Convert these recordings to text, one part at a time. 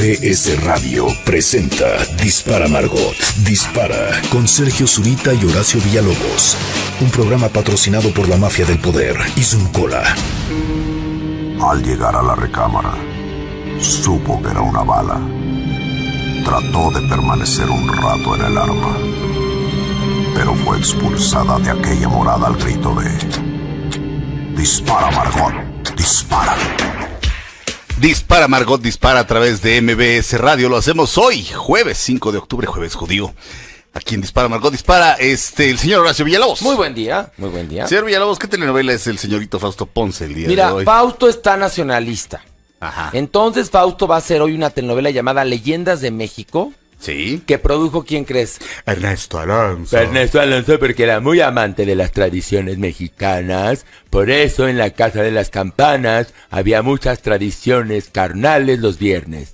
MBS Radio presenta Dispara Margot, Dispara con Sergio Zurita y Horacio Villalobos. Un programa patrocinado por la Mafia del Poder y Zoom Cola. Al llegar a la recámara, supo que era una bala. Trató de permanecer un rato en el arma, pero fue expulsada de aquella morada al grito de: ¡Dispara, Margot! ¡Dispara! Dispara, Margot, dispara a través de MBS Radio. Lo hacemos hoy, jueves 5 de octubre, jueves judío. Aquí en Dispara, Margot, dispara, el señor Horacio Villalobos. Muy buen día, muy buen día. Señor Villalobos, ¿qué telenovela es el señorito Fausto Ponce el día de hoy? Mira, Fausto está nacionalista. Ajá. Entonces Fausto va a hacer hoy una telenovela llamada Leyendas de México. Sí. ¿Que produjo quién crees? Ernesto Alonso. Ernesto Alonso, porque era muy amante de las tradiciones mexicanas. Por eso en la Casa de las Campanas había muchas tradiciones carnales los viernes.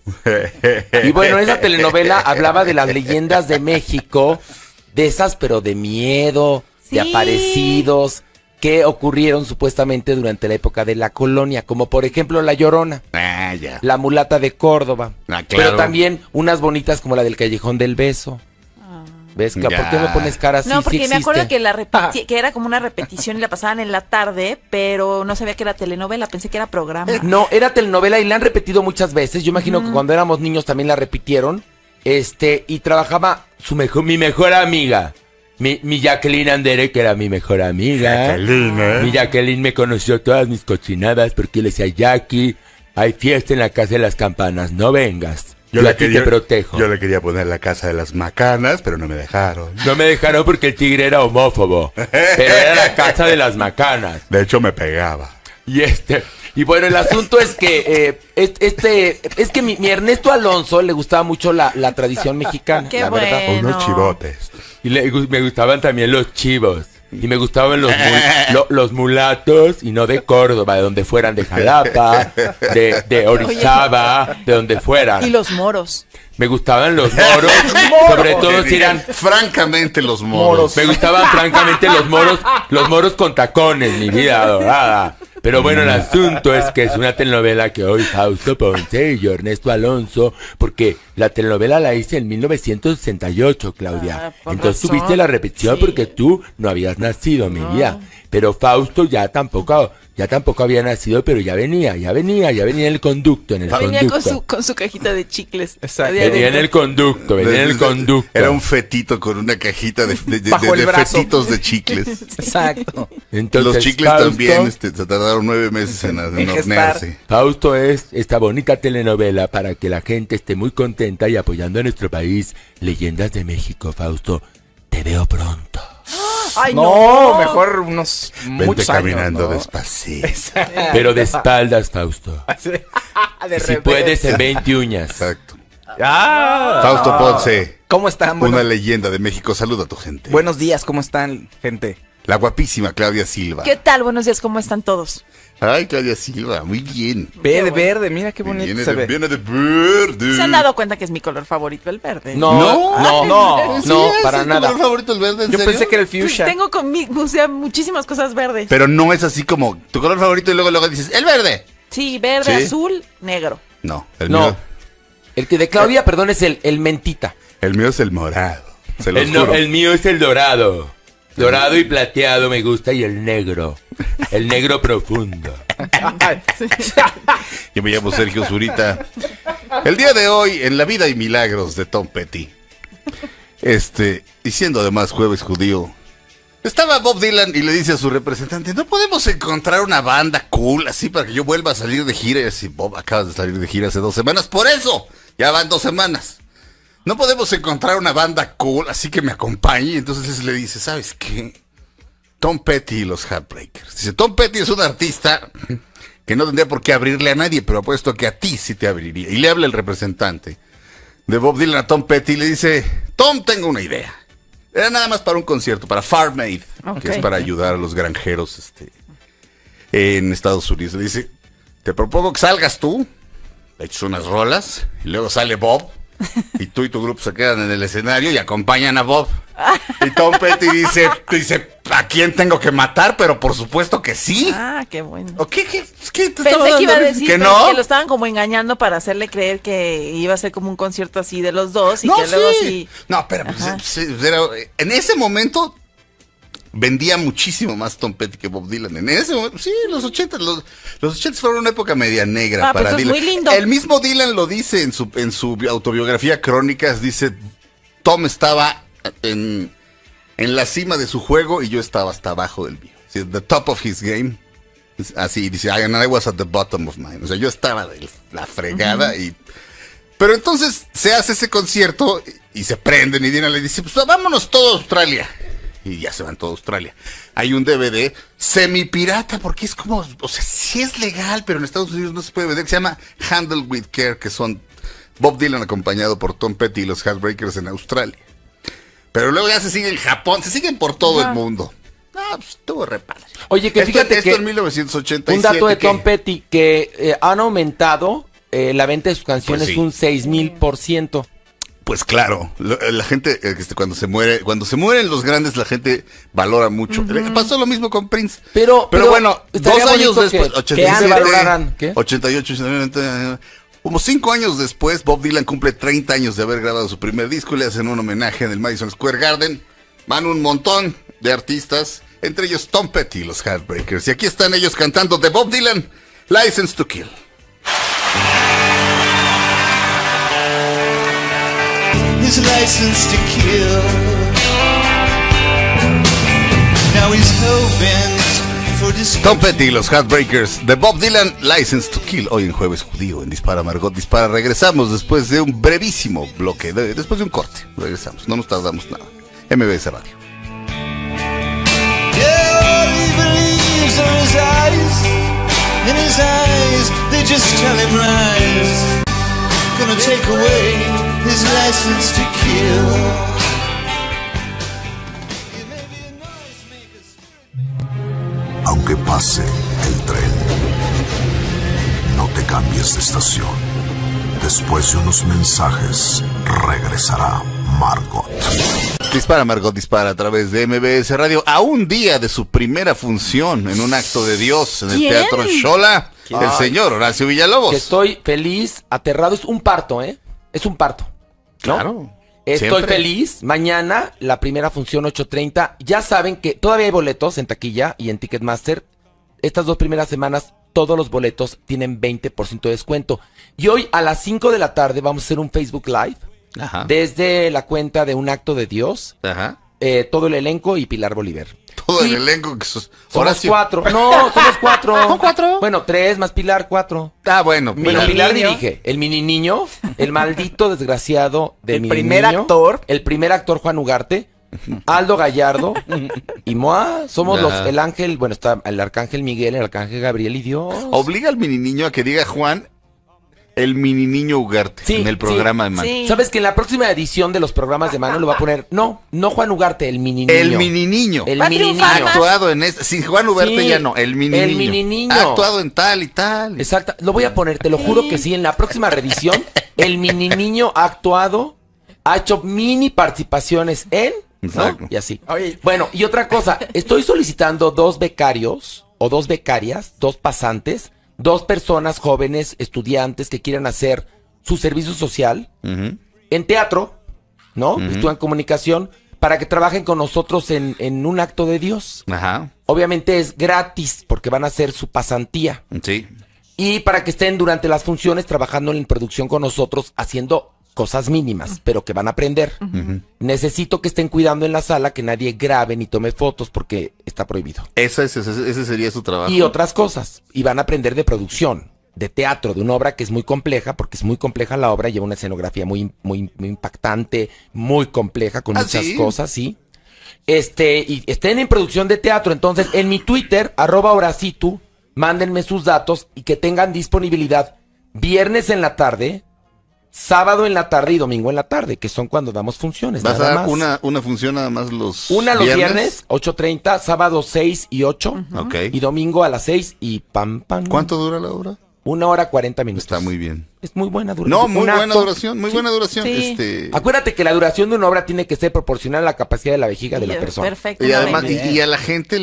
Y bueno, esa telenovela hablaba de las leyendas de México, de esas pero de miedo, sí, de aparecidos, que ocurrieron supuestamente durante la época de la colonia, como por ejemplo La Llorona, Ya. La Mulata de Córdoba, Claro. pero también unas bonitas como la del Callejón del Beso. ¿Ves? ¿Por qué me pones cara así? No, porque Sí me acuerdo existe. que era como una repetición y la pasaban en la tarde, pero no sabía que era telenovela, pensé que era programa. No, era telenovela y la han repetido muchas veces. Yo imagino que cuando éramos niños también la repitieron. Y trabajaba mi mejor amiga. Mi Jacqueline Andere, que era mi mejor amiga. Mi Jacqueline me conoció todas mis cochinadas porque le decía: Jackie, hay fiesta en la Casa de las Campanas, no vengas. Yo aquí te protejo. Yo le quería poner la Casa de las Macanas, pero no me dejaron. No me dejaron porque el tigre era homófobo. Pero era la Casa de las Macanas. De hecho, me pegaba. Y bueno, el asunto es que es que mi Ernesto Alonso le gustaba mucho la tradición mexicana, Qué la verdad. bueno. Unos chivotes. Y me gustaban también los chivos. Y me gustaban los mulatos, y no de Córdoba, de donde fueran, de Jalapa, de Orizaba, de donde fueran. Y los moros. Me gustaban los moros, sobre todo si eran... Francamente, los moros. Me gustaban francamente los moros con tacones, mi vida adorada. Pero bueno, el asunto es que es una telenovela que hoy Fausto Ponce y yo, Ernesto Alonso, porque la telenovela la hice en 1968, Claudia. Entonces razón. tuviste la repetición, sí, porque tú no habías nacido, mi vida. Pero Fausto ya tampoco había nacido, pero ya venía en el conducto, Venía con su cajita de chicles. Venía en el conducto. Era un fetito con una cajita de fetitos de chicles. Exacto. Entonces, los chicles Fausto, también se tardaron 9 meses en hornearse. Fausto es esta bonita telenovela para que la gente esté muy contenta y apoyando a nuestro país. Leyendas de México, Fausto. Te veo pronto. Ay, no, mejor unos Vente muchos caminando años, ¿no? despacito. Pero de espaldas, Fausto. De Si puedes, en 20 uñas. Exacto. Ah, Fausto Ponce, ¿cómo están? una leyenda de México. Saluda a tu gente. Buenos días, ¿cómo están, gente? La guapísima Claudia Silva. ¿Qué tal? Buenos días, ¿cómo están todos? Ay, Claudia Silva, muy bien. Verde, mira qué bonito Viene se ve. viene de verde. ¿Se han dado cuenta que es mi color favorito el verde? No, ¿Sí para es tu nada. color favorito el verde? ¿En Yo serio? pensé que era el Pues fuchsia. tengo conmigo, o sea, muchísimas cosas verdes. Pero no es así como tu color favorito y luego dices, ¡el verde! Sí, verde, ¿Sí? azul, negro. No, el No. mío. El que de Claudia, perdón, es el mentita. El mío es el morado. Se los juro. El mío es el dorado. Dorado y plateado me gusta, y el negro. El negro profundo. Yo me llamo Sergio Zurita. El día de hoy, en La Vida y Milagros de Tom Petty. Y siendo además jueves judío, estaba Bob Dylan y le dice a su representante: ¿no podemos encontrar una banda cool así para que yo vuelva a salir de gira? Y así: Bob, acabas de salir de gira hace 2 semanas. Por eso, ya van 2 semanas. No podemos encontrar una banda cool así que me acompañe. Y entonces le dice: ¿sabes qué? Tom Petty y los Heartbreakers. Dice: Tom Petty es un artista que no tendría por qué abrirle a nadie, pero apuesto que a ti sí te abriría. Y le habla el representante de Bob Dylan a Tom Petty y le dice: Tom, tengo una idea. Era nada más para un concierto, para Farm Aid, que es para ayudar a los granjeros en Estados Unidos. Le dice: te propongo que salgas tú, le echas unas rolas, y luego sale Bob, Y tú y tu grupo se quedan en el escenario y acompañan a Bob. Y Tom Petty dice, ¿a quién tengo que matar? Pero por supuesto que sí. Ah, qué bueno. ¿O qué te Pensé estaba que dando iba a risa? decir ¿Que pues, no? que lo estaban como engañando para hacerle creer que iba a ser como un concierto así de los dos y No, que luego sí. sí. No, pero pues, Ajá. en ese momento vendía muchísimo más Tom Petty que Bob Dylan. En ese momento, sí, los 80 fueron una época media negra Ah, para pues, Dylan. muy lindo. El mismo Dylan lo dice en su autobiografía Crónicas, dice, Tom estaba en la cima de su juego y yo estaba hasta abajo del mío. Sí, the top of his game. Así dice, and I was at the bottom of mine. O sea, yo estaba de la fregada y... Pero entonces se hace ese concierto y se prenden y Dylan le dice, pues vámonos todo a Australia. Y ya se van todos a Australia. Hay un DVD semipirata, porque es como, o sea, sí es legal, pero en Estados Unidos no se puede vender, que se llama Handle with Care, que son Bob Dylan acompañado por Tom Petty y los Heartbreakers en Australia. Pero luego ya se sigue en Japón, se siguen por todo el mundo. Ah, pues estuvo re padre. Oye, que fíjate esto que en 1987. un dato de ¿qué? Tom Petty, que han aumentado la venta de sus canciones Pues sí. un 6000%. Pues claro, la gente cuando se mueren los grandes, la gente valora mucho. Pasó lo mismo con Prince. Pero bueno, 2 estaría años bonito después, que 87, valoraran, ¿qué? 88, 89, como 5 años después, Bob Dylan cumple 30 años de haber grabado su primer disco y le hacen un homenaje en el Madison Square Garden. Van un montón de artistas, entre ellos Tom Petty y los Heartbreakers. Y aquí están ellos cantando de Bob Dylan, License to Kill. His license to kill. Now he's hell-bent for Tom Petty y los Heartbreakers de Bob Dylan, License to Kill. Hoy en Jueves Judío, en Dispara Margot Dispara. Regresamos después de un brevísimo bloque, después de un corte. Regresamos, no nos tardamos nada. MBS Radio. Yeah, all he believes are his eyes. In his eyes, they just tell him lies. Gonna take away his license to kill. Aunque pase el tren, no te cambies de estación. Después de unos mensajes, regresará Margot. Dispara Margot Dispara a través de MBS Radio. A un día de su primera función en un acto de Dios en el ¿Quién? Teatro Xola, el Ay. señor Horacio Villalobos. Que estoy feliz, aterrado. Es un parto, ¿eh? Es un parto. ¿no? Claro. Estoy Siempre. feliz. Mañana, la primera función, 8:30. Ya saben que todavía hay boletos en taquilla y en Ticketmaster. Estas 2 primeras semanas, todos los boletos tienen 20% de descuento. Y hoy a las 5 de la tarde vamos a hacer un Facebook Live. Ajá. Desde la cuenta de Un Acto de Dios. Ajá. Todo el elenco y Pilar Bolívar. Todo el Y elenco que sos. Somos Horacio. 4. No, somos 4. ¿Son 4? Bueno, 3 más Pilar, 4. Ah, bueno. Bueno, Pilar. Pilar niño. dirige. El mini niño, el maldito desgraciado de El Mini primer Niño, actor. el primer actor Juan Ugarte, Aldo Gallardo y Moa. Somos Ya. el ángel, bueno, está el arcángel Miguel, el arcángel Gabriel y Dios. Obliga al mini niño a que diga Juan, el mini niño Ugarte, Sí, en el programa de Manu. Sí. ¿Sabes que en la próxima edición de los programas de Manu lo va a poner? No Juan Ugarte, el mini niño. El mini niño. El Va a mini triunfar niño. más. Actuado en este. Sin Juan Ugarte Sí, ya no. El mini el niño. mini niño. Ha actuado en tal y tal. Exacto, lo voy a poner, te lo juro que sí, en la próxima revisión, el mini niño ha actuado, ha hecho mini participaciones en, ¿no? Exacto. Y así. Oye. Bueno, y otra cosa, estoy solicitando 2 becarios o 2 becarias, 2 pasantes, 2 personas jóvenes, estudiantes que quieran hacer su servicio social Ujú. en teatro, ¿no? Estudian comunicación, para que trabajen con nosotros en Un Acto de Dios. Ajá. Obviamente es gratis porque van a hacer su pasantía. Sí. Y para que estén durante las funciones trabajando en producción con nosotros, haciendo cosas mínimas, pero que van a aprender. Necesito que estén cuidando en la sala, que nadie grabe ni tome fotos porque está prohibido. Ese sería su trabajo. Y otras cosas. Y van a aprender de producción, de teatro, de una obra que es muy compleja, porque es muy compleja la obra, lleva una escenografía muy impactante, muy compleja, con ¿Ah, muchas sí? cosas, ¿sí? Y estén en producción de teatro, entonces en mi Twitter, @Horacitu, mándenme sus datos y que tengan disponibilidad viernes en la tarde, sábado en la tarde y domingo en la tarde, que son cuando damos funciones. ¿Vas a nada dar más. una función nada más los Una los viernes, 8:30, sábado 6 y 8, Ok. y domingo a las 6 y pam. ¿Cuánto dura la obra? 1 hora 40 minutos. Está muy bien. Es muy buena duración. No, muy Un buena acto. duración, muy buena duración. Sí. Acuérdate que la duración de una obra tiene que ser proporcional a la capacidad de la vejiga de la persona. Perfecto. Y una además, hora y media. y a la gente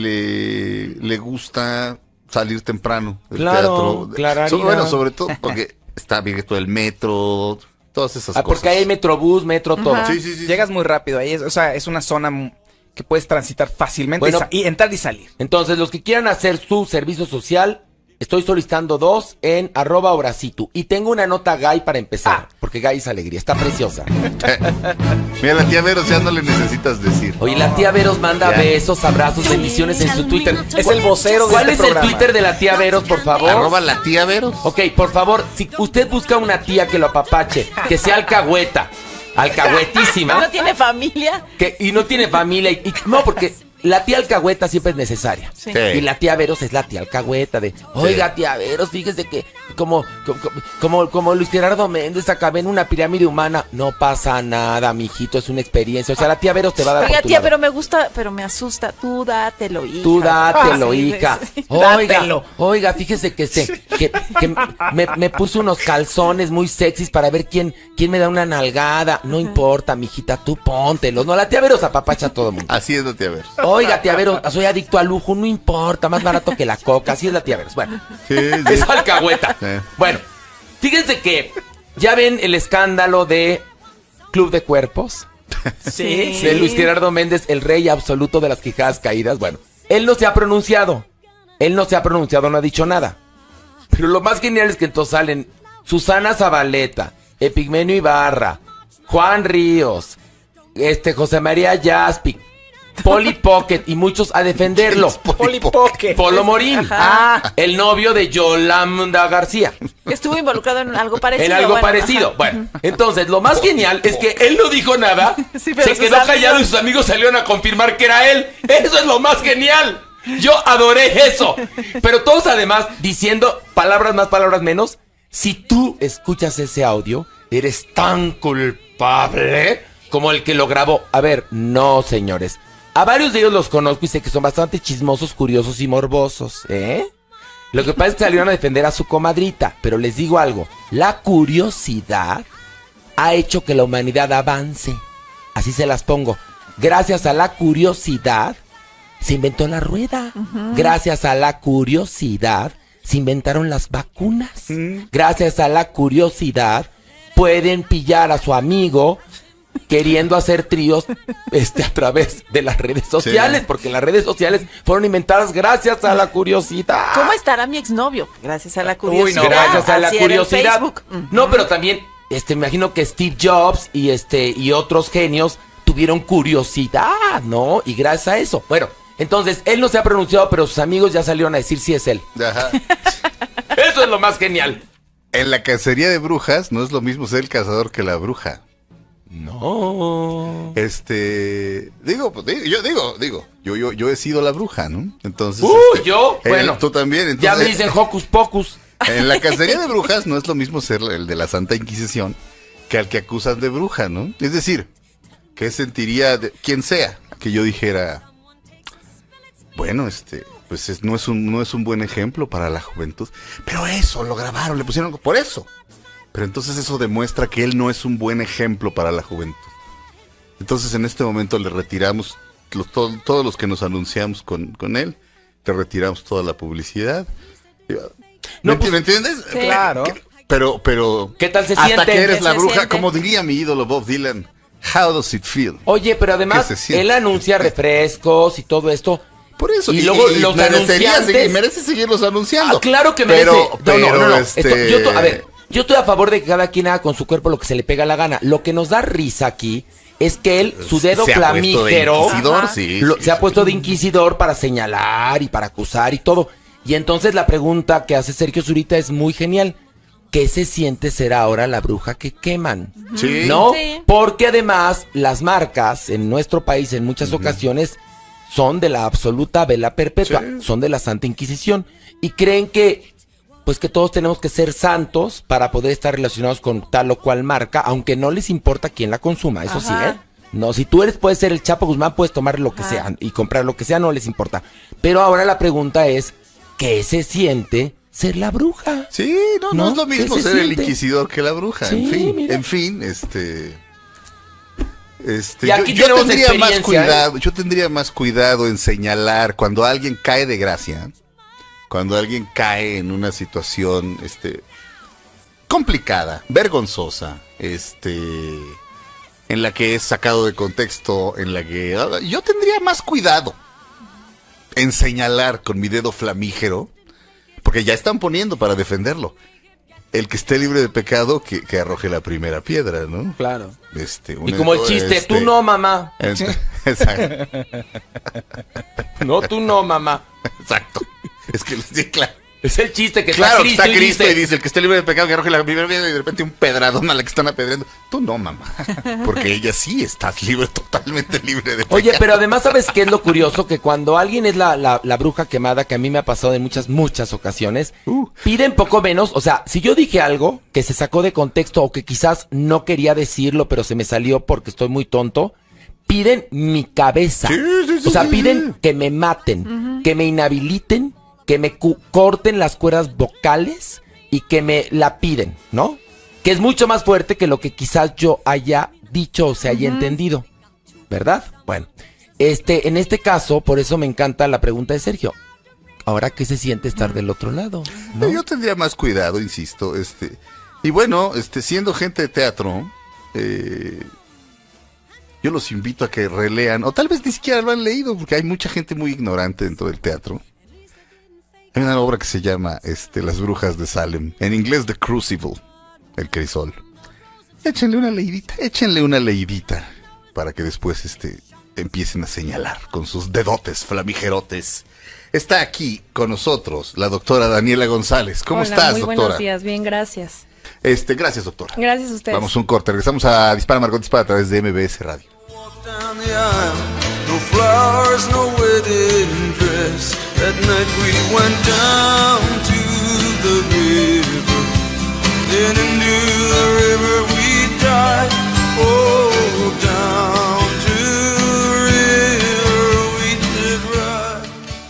le gusta salir temprano del Claro, teatro. clararina. Bueno, sobre todo porque está abierto el metro, todas esas cosas. Porque hay metrobús, metro, todo. Ajá. Sí. Llegas muy rápido ahí, o sea, es una zona que puedes transitar fácilmente Bueno. y entrar y salir. Entonces, los que quieran hacer su servicio social, estoy solicitando 2 en @Horacitu. Y tengo una nota Guy para empezar, porque Guy es alegría, está preciosa. Mira, la tía Veros ya no le necesitas decir. Oye, la tía Veros manda Ya. besos, abrazos, bendiciones en su Twitter. Es el vocero de ¿Cuál este es el programa. Twitter de la tía Veros, por favor? Arroba la tía Veros. Ok, por favor, si usted busca una tía que lo apapache, que sea alcahueta, alcahuetísima, ¿No tiene familia? y no tiene familia, no, porque la tía alcahueta siempre es necesaria. Sí. Sí. Y la tía Veros es la tía alcahueta de, oiga, tía Veros, fíjese que como Luis Gerardo Méndez acabé en una pirámide humana. No pasa nada, mijito, es una experiencia. O sea, la tía Veros te va a dar Oiga, por tu tía, lado. pero me gusta, pero me asusta. Tú dátelo, hija. Tú dátelo, Sí, hija. sí. Dátelo. Oiga, fíjese que me puso unos calzones muy sexys para ver quién me da una nalgada. No importa, mijita, tú póntelos. No, la tía Veros apapacha a todo el mundo. Así es la tía Veros. Oiga, tía Veros, soy adicto al lujo, no importa, más barato que la coca. Así es la tía Veros. Bueno, Sí, es alcahueta. Sí. Bueno, fíjense que ya ven el escándalo de Club de Cuerpos. Sí. De Luis Gerardo Méndez, el rey absoluto de las quijadas caídas. Bueno, él no se ha pronunciado. No ha dicho nada. Pero lo más genial es que entonces salen Susana Zabaleta, Epigmenio Ibarra, Juan Ríos, José María Jaspic, Polly Pocket y muchos a defenderlo. Polly Pocket. Polo Morín, Ajá. el novio de Yolanda García. Que estuvo involucrado en algo parecido. En algo bueno, parecido. ajá. Bueno, entonces lo más genial es que él no dijo nada, Sí, pero se sus quedó amigos- callado y sus amigos salieron a confirmar que era él. Eso es lo más genial. Yo adoré eso. Pero todos además diciendo palabras más, palabras menos. Si tú escuchas ese audio, eres tan culpable como el que lo grabó. A ver, no, señores. A varios de ellos los conozco y sé que son bastante chismosos, curiosos y morbosos, ¿eh? Lo que pasa es que salieron a defender a su comadrita, pero les digo algo, la curiosidad ha hecho que la humanidad avance. Así se las pongo. Gracias a la curiosidad se inventó la rueda. Gracias a la curiosidad se inventaron las vacunas. Gracias a la curiosidad pueden pillar a su amigo queriendo hacer tríos a través de las redes sociales, Sí. porque las redes sociales fueron inventadas gracias a la curiosidad. ¿Cómo estará mi exnovio? Gracias a la curiosidad. no, Gracias a la Así era el curiosidad. Facebook. No, pero también, me imagino que Steve Jobs y otros genios tuvieron curiosidad, ¿no? Y gracias a eso. Bueno, entonces, él no se ha pronunciado, pero sus amigos ya salieron a decir si es él. Ajá. Eso es lo más genial. En la cacería de brujas no es lo mismo ser el cazador que la bruja. No. Yo he sido la bruja, ¿no? Entonces. Yo, bueno. Tú también. Entonces, Ya me dicen Hocus Pocus. En la cacería de brujas no es lo mismo ser el de la Santa Inquisición que al que acusan de bruja, ¿no? Es decir, ¿qué sentiría quien sea que yo dijera, bueno, pues no es un buen ejemplo para la juventud? Pero eso, lo grabaron, le pusieron por eso. Pero entonces eso demuestra que él no es un buen ejemplo para la juventud. Entonces en este momento le retiramos todos los que nos anunciamos con él, te retiramos toda la publicidad. No, ¿Me entiendes? Sí. Claro. Pero ¿Qué tal se hasta siente? que eres ¿Qué la se bruja, siente? como diría mi ídolo Bob Dylan, how does it feel? Oye, pero además, ¿Qué se siente? él anuncia refrescos y todo esto. Por eso. Y luego los anunciantes- merece seguirlos anunciando. Ah, claro que merece. No. A ver, yo estoy a favor de que cada quien haga con su cuerpo lo que se le pega la gana. Lo que nos da risa aquí es que él, su dedo se ha puesto de flamígero, inquisidor, Ajá. sí, se ha puesto de inquisidor para señalar y para acusar y todo. Y entonces la pregunta que hace Sergio Zurita es muy genial. ¿Qué se siente ser ahora la bruja que queman? Sí. ¿No? Sí. Porque además las marcas en nuestro país en muchas ocasiones son de la absoluta vela perpetua, Sí. son de la Santa Inquisición y creen que pues que todos tenemos que ser santos para poder estar relacionados con tal o cual marca, aunque no les importa quién la consuma, eso sí, Ajá. ¿eh? No, si tú puedes ser el Chapo Guzmán, puedes tomar lo que Ajá. sea y comprar lo que sea, no les importa. Pero ahora la pregunta es, ¿qué se siente ser la bruja. Sí, no ¿No? es lo mismo ¿Qué se ser el siente? inquisidor que la bruja. Sí, mira. En fin, Y aquí yo tenemos tendría más experiencia, cuidado, yo tendría más cuidado en señalar cuando alguien cae de gracia, cuando alguien cae en una situación, complicada, vergonzosa, en la que es sacado de contexto, en la que yo tendría más cuidado en señalar con mi dedo flamígero, porque ya están poniendo para defenderlo. El que esté libre de pecado, que arroje la primera piedra, ¿no? Claro. Y como el chiste, tú no, mamá. Exacto. No, tú no, mamá. Exacto. Es que sí, claro. Es el chiste que Claro, está Cristo, y dice el que esté libre de pecado que arroje la primera piedra y de repente un pedradón a la que están apedreando. Tú no, mamá. Porque ella sí está libre, totalmente libre de pecado. Oye, pero además, ¿sabes qué es lo curioso? Que cuando alguien es la bruja quemada, que a mí me ha pasado en muchas ocasiones, piden poco menos. O sea, si yo dije algo que se sacó de contexto o que quizás no quería decirlo, pero se me salió porque estoy muy tonto, piden mi cabeza. Sí, O sea, sí, piden sí. que me maten, que me inhabiliten, que me corten las cuerdas vocales y que me la piden, ¿no? Que es mucho más fuerte que lo que quizás yo haya dicho o se haya entendido, ¿verdad? Bueno, en este caso, por eso me encanta la pregunta de Sergio. Ahora, ¿qué se siente estar del otro lado? ¿No? Yo tendría más cuidado, insisto, y bueno, siendo gente de teatro, yo los invito a que relean, o tal vez ni siquiera lo han leído, porque hay mucha gente muy ignorante dentro del teatro. Hay una obra que se llama Las Brujas de Salem, en inglés The Crucible, el crisol. Échenle una leidita, para que después empiecen a señalar con sus dedotes flamigerotes. Está aquí con nosotros la doctora Daniela González. ¿Cómo Hola, estás, muy doctora? buenos días, bien, gracias. Gracias, doctora. Gracias a ustedes. Vamos a un corte, regresamos a Dispara Margot Dispara a través de MBS Radio. Down the aisle, no flowers, no wedding dress. That night we went down to the river, then into the river we dive. Oh, down to the river we did ride.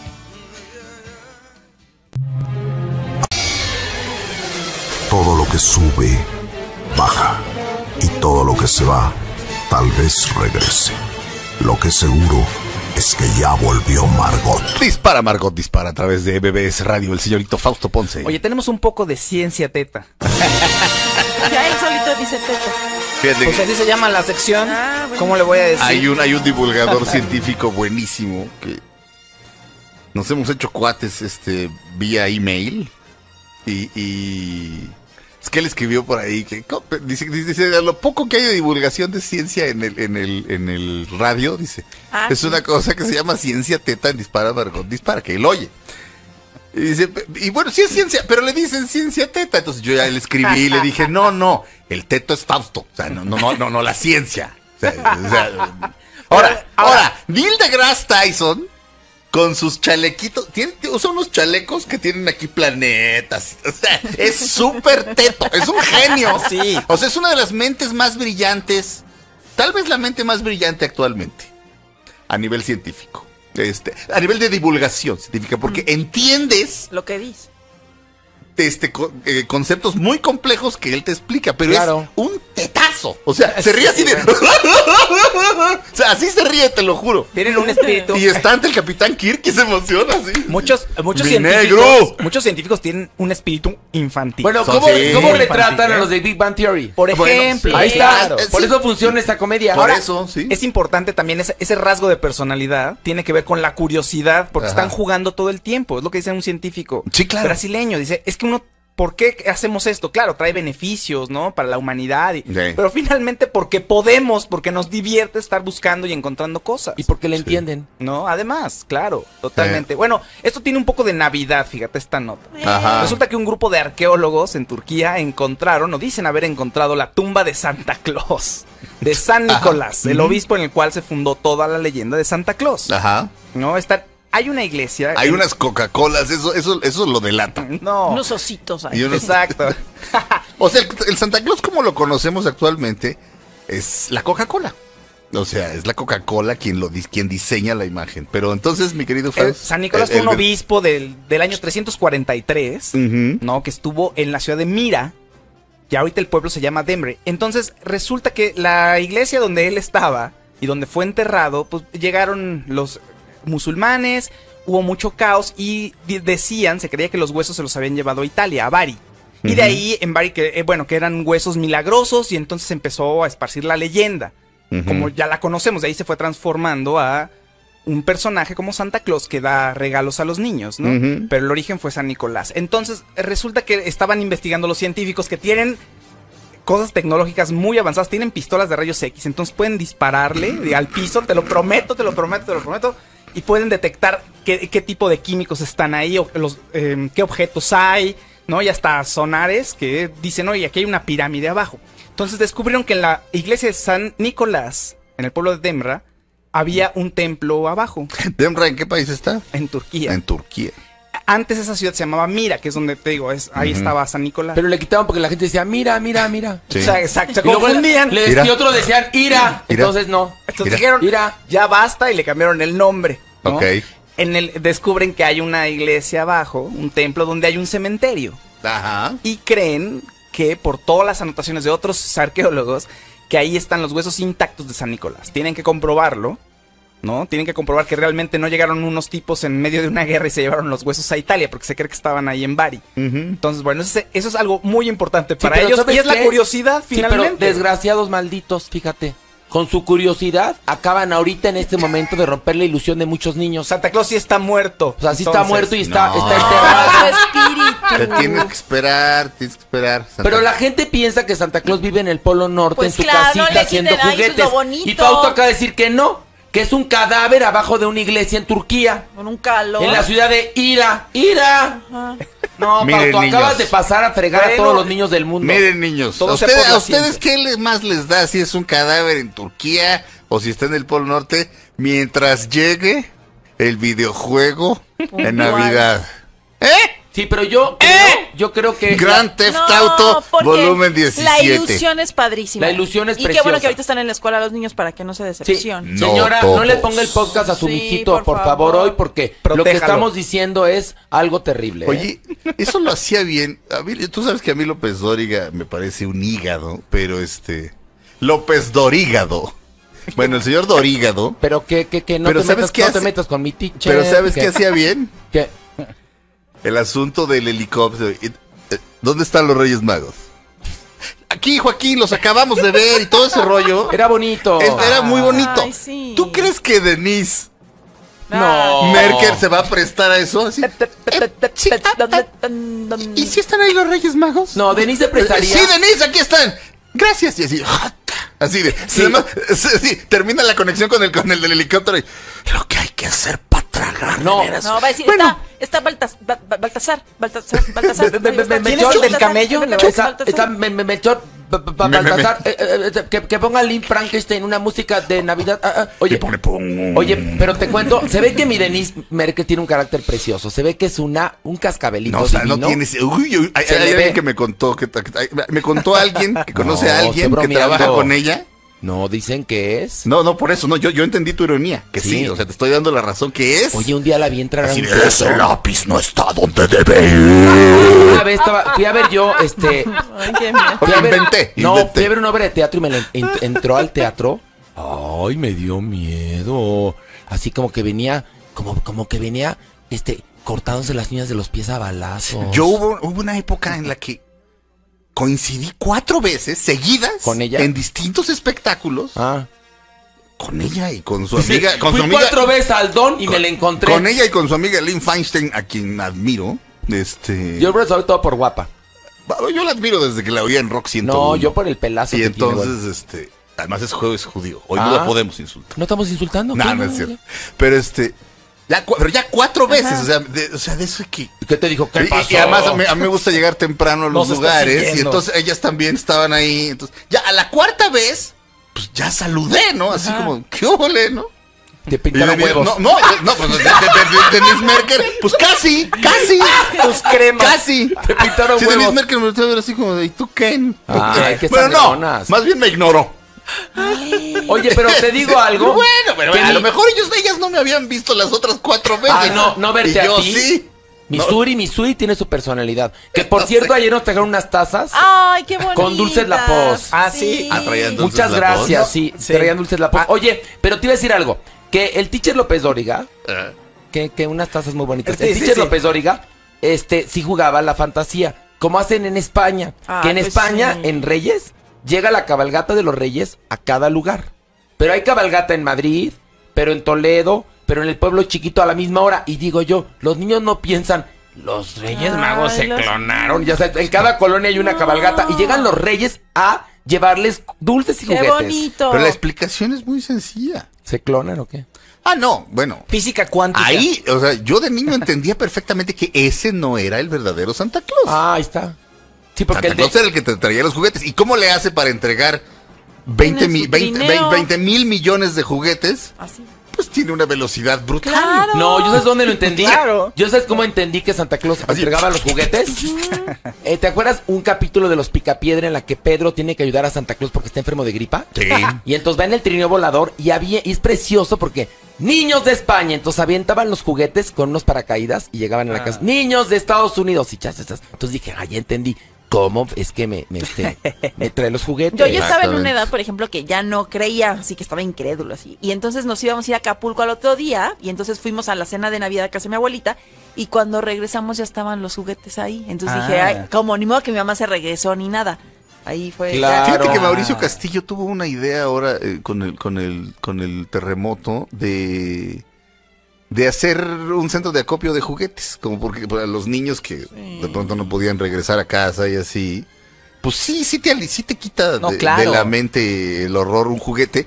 Todo lo que sube, baja. Y todo lo que se va, tal vez regrese. Lo que seguro es que ya volvió Margot. Dispara Margot Dispara a través de MBS Radio, el señorito Fausto Ponce. Oye, tenemos un poco de ciencia teta. Ya él solito dice teta. fíjate Pues que así se llama la sección. Ah, bueno. ¿Cómo le voy a decir? hay un divulgador científico buenísimo que nos hemos hecho cuates vía email y es que él escribió por ahí que dice a lo poco que hay de divulgación de ciencia en el radio, dice, es Sí. una cosa que se llama ciencia teta en Dispara Margot Dispara, que él oye. Y dice, y bueno, sí es ciencia, pero le dicen ciencia teta. Entonces yo ya le escribí y le dije, no, el teto es Fausto. O sea, no la ciencia. Ahora, Neil deGrasse Tyson, con sus chalequitos, usa unos chalecos que tienen aquí planetas. O sea, es súper teto, es un genio. Sí. O sea, es una de las mentes más brillantes, tal vez la mente más brillante actualmente, a nivel científico. A nivel de divulgación científica, porque entiendes Lo que dice. conceptos muy complejos que él te explica, pero Claro. es un tetazo. O sea, se ríe así de... O sea, así se ríe, te lo juro. Tienen un espíritu. Y está ante el Capitán Kirk y se emociona así. Muchos ¡Mi científicos, negro! muchos científicos tienen un espíritu infantil. Bueno, Son- ¿cómo sí. retratan Infantil, a los de Big Bang Theory? por Bueno, ejemplo, sí. Ahí está. claro. Sí. Por eso funciona esta comedia. Por Ahora, eso, sí. Es importante también ese rasgo de personalidad, tiene que ver con la curiosidad, porque Ajá. están jugando todo el tiempo. Es lo que dice un científico Sí, claro. brasileño. Dice, es que uno, ¿por qué hacemos esto? Claro, trae beneficios, ¿no? Para la humanidad. Pero finalmente porque podemos, porque nos divierte estar buscando y encontrando cosas. y porque le entienden. ¿No? Además, claro, totalmente. Bueno, esto tiene un poco de Navidad, fíjate esta nota. Ajá. Resulta que un grupo de arqueólogos en Turquía encontraron, o dicen haber encontrado, la tumba de Santa Claus, de San Nicolás, el obispo en el cual se fundó toda la leyenda de Santa Claus. Ajá. ¿No? Hay una iglesia. Hay unas Coca-Colas, eso lo delata. No. Unos ositos ahí. Y unos- Exacto. O sea, el Santa Claus como lo conocemos actualmente es la Coca-Cola. O sea, es la Coca-Cola quien diseña la imagen. Pero entonces, mi querido Franz, San Nicolás fue un obispo del año 343, ¿no? Que estuvo en la ciudad de Mira. Y ahorita el pueblo se llama Demre. Entonces, resulta que la iglesia donde él estaba y donde fue enterrado, pues llegaron los musulmanes, hubo mucho caos y decían, se creía que los huesos se los habían llevado a Italia, a Bari. Y de ahí, en Bari, que eran huesos milagrosos y entonces empezó a esparcir la leyenda. Como ya la conocemos, de ahí se fue transformando a un personaje como Santa Claus que da regalos a los niños, ¿no? Pero el origen fue San Nicolás. Entonces, resulta que estaban investigando los científicos que tienen cosas tecnológicas muy avanzadas, tienen pistolas de rayos X, entonces pueden dispararle al piso, te lo prometo, y pueden detectar qué tipo de químicos están ahí, o qué objetos hay, ¿no? Y hasta sonares que dicen, oye, aquí hay una pirámide abajo. Entonces descubrieron que en la iglesia de San Nicolás, en el pueblo de Demra, había un templo abajo. ¿Demra en qué país está? En Turquía. En Turquía. Antes esa ciudad se llamaba Mira, que es donde te digo, ahí estaba San Nicolás. Pero le quitaban porque la gente decía, mira. Sí. O sea, exacto, se Y luego confundían. Ira. y otros decían, ira. Entonces no. Entonces Ira. dijeron, ya basta, y le cambiaron el nombre, ¿no? Ok. Descubren que hay una iglesia abajo, un templo donde hay un cementerio. Ajá. Y creen que por todas las anotaciones de otros arqueólogos, que ahí están los huesos intactos de San Nicolás. Tienen que comprobarlo, ¿no? Tienen que comprobar que realmente no llegaron unos tipos en medio de una guerra y se llevaron los huesos a Italia, porque se cree que estaban ahí en Bari. Entonces, bueno, eso es algo muy importante para pero ellos. ¿sabes Y es la qué? curiosidad, Sí, finalmente. pero desgraciados malditos, fíjate. Con su curiosidad, acaban ahorita en este momento de romper la ilusión de muchos niños. Santa Claus sí está muerto. O sea, sí está Entonces, muerto y está no. enterrado. Su espíritu. Te tienes que esperar, Santa. Pero la gente piensa que Santa Claus vive en el Polo Norte, Pues en su claro, no casita le haciendo quiten, ay, eso es juguetes. lo bonito. Y Fausto acaba de decir que no, que es un cadáver abajo de una iglesia en Turquía. Con un calor. En la ciudad de Ira. No, Miren, Fausto, niños. acabas de pasar a fregar a Bueno, todos los niños del mundo. Miren, niños, Todo ¿a sea por la ustedes ciencia. qué más les da si es un cadáver en Turquía o si está en el Polo Norte mientras llegue el videojuego en Navidad? Sí, pero yo creo que Grand Theft No, Auto porque volumen 17. La ilusión es padrísima. La ilusión es Y qué preciosa. bueno que ahorita están en la escuela los niños para que no se Sí. decepcionen. No Señora, todos. no le ponga el podcast a su Sí, mijito, por por favor, favor. hoy, porque lo que Protéjalo. estamos diciendo es algo terrible. ¿eh? Oye, eso lo hacía bien. A mí, tú sabes que a mí López Dóriga me parece un hígado, pero López Dorígado. Bueno, el señor Dorígado. Pero que no, Pero te ¿sabes metas, qué no te hace? metas con mi teacher. Pero ¿sabes qué hacía bien? ¿Qué? El asunto del helicóptero. ¿Dónde están los Reyes Magos? Aquí, Joaquín, los acabamos de ver y todo ese rollo. Era bonito. Era muy bonito. Ay, sí. ¿Tú crees que Denise No. Merker se va a prestar a eso? Así, sí, ¿y si están ahí los Reyes Magos? No, Denise se prestaría. Sí, Denise, aquí están. Gracias. Y así de. Además, sí, termina la conexión con el del helicóptero y lo que hay que hacer para tragar. No. de veras. No, va a decir, Bueno, está Baltasar. ¿Quién es el del camello? Melchor, Baltasar, que ponga Lynn Frankenstein una música de Navidad. y Oye, pone pum. oye, pero te cuento, se ve que mi Denise Merkel tiene un carácter precioso. Se ve que es un cascabelito No, o sea, no divino. tienes. Uy, hay Se le alguien ve. que me contó. Me contó alguien que conoce a No, alguien estoy que bromeando. trabaja con ella. No, dicen que es. No, por eso. No, yo entendí tu ironía. Que sí. Sí. O sea, te estoy dando la razón que es. Oye, un día la vi entrar a Así un de, ese curso. lápiz no está donde debe ir. Una vez fui a ver yo, Ay, qué miedo. Porque fui a ver- inventé. No, fui a ver una obra de teatro y entró al teatro. Ay, me dio miedo. Así como que venía, como que venía, cortándose las uñas de los pies a balazos. Yo hubo una época en la que coincidí 4 veces seguidas ¿Con ella? en distintos espectáculos Ah. con ella y con su amiga. Con Fui su amiga 4 veces al Don y me la encontré. Con ella y con su amiga Lynn Feinstein, a quien admiro. Yo creo sobre todo por guapa. Yo la admiro desde que la oía en Rock 101. No, yo por el pelazo Y que tiene, güey. entonces, además es jueves judío. Hoy no Ah. la podemos insultar. ¿No estamos insultando? No, ¿Qué? no es cierto. Pero pero ya 4 veces, o sea, de eso que... ¿Qué te dijo? ¿Qué pasó? Y además a mí me gusta llegar temprano a los Nos está lugares. Y siguiendo. entonces ellas también estaban ahí. Entonces, ya a la 4ª vez, pues ya saludé, ¿no? Así como, ¿qué ole, no? Te Y pintaron Denise- huevos. No, pues Denise Merker, pues casi. Tus cremas. Casi. Te pintaron Sí, Denise huevos. Merker me volteó a ver así como de, ¿y tú qué? Ay, qué Bueno, no, sangronas. más bien me ignoró. Oye, pero te digo algo. Bueno, pero que a lo mi- mejor ellas no me habían visto las otras 4 veces. Ah, no verte y a yo ti. sí. Missouri tiene su personalidad. Que por No cierto, sé. ayer nos trajeron unas tazas. Ay, qué bonito. Con dulces La Poz. Ah, sí. Ah, traían dulces Muchas La gracias, Poz. sí. Sí. Traían dulces La Poz. Ah. Oye, pero te iba a decir algo. Que el teacher López Dóriga, Ah. que unas tazas muy bonitas. Sí, El sí, teacher sí. López Dóriga, sí jugaba la fantasía. Como hacen en España. Ah, que en pues España, sí. en Reyes, llega la cabalgata de los Reyes a cada lugar. Pero hay cabalgata en Madrid, pero en Toledo, pero en el pueblo chiquito a la misma hora. Y digo yo, los niños no piensan, los Reyes Ay, Magos se los- clonaron. Ya sabes, en cada colonia hay una cabalgata. Y llegan los Reyes a llevarles dulces y Qué juguetes. bonito. Pero la explicación es muy sencilla. ¿Se clonan o qué? Ah, no, bueno. Física cuántica. Ahí, o sea, yo de niño entendía perfectamente que ese no era el verdadero Santa Claus. Ah, ahí está. Sí, porque Santa Claus era el que te traía los juguetes. ¿Y cómo le hace para entregar 20 Tiene su trineo. mil millones de juguetes? Así. Pues tiene una velocidad brutal. Claro. No, ¿yo sabes dónde lo entendí? Claro. ¿Yo sabes cómo entendí que Santa Claus Así. entregaba los juguetes? ¿Te acuerdas un capítulo de Los Picapiedra en la que Pedro tiene que ayudar a Santa Claus porque está enfermo de gripa? Sí. Y entonces va en el trineo volador y es precioso porque niños de España, entonces avientaban los juguetes con unos paracaídas y llegaban a la casa. Niños de Estados Unidos y chas. Entonces dije, ya entendí cómo es que me trae los juguetes. Yo estaba en Exactamente. una edad, por ejemplo, que ya no creía, así que estaba incrédulo así. Y entonces nos íbamos a ir a Acapulco al otro día y entonces fuimos a la cena de Navidad a casa de mi abuelita y cuando regresamos ya estaban los juguetes ahí. Entonces dije, Ah. ay, como ni modo que mi mamá se regresó ni nada. Ahí fue. Claro. Fíjate que Ah. Mauricio Castillo tuvo una idea ahora con el terremoto de hacer un centro de acopio de juguetes, como porque para los niños que de pronto no podían regresar a casa y así. Pues sí te quita No, de claro. la mente el horror un juguete.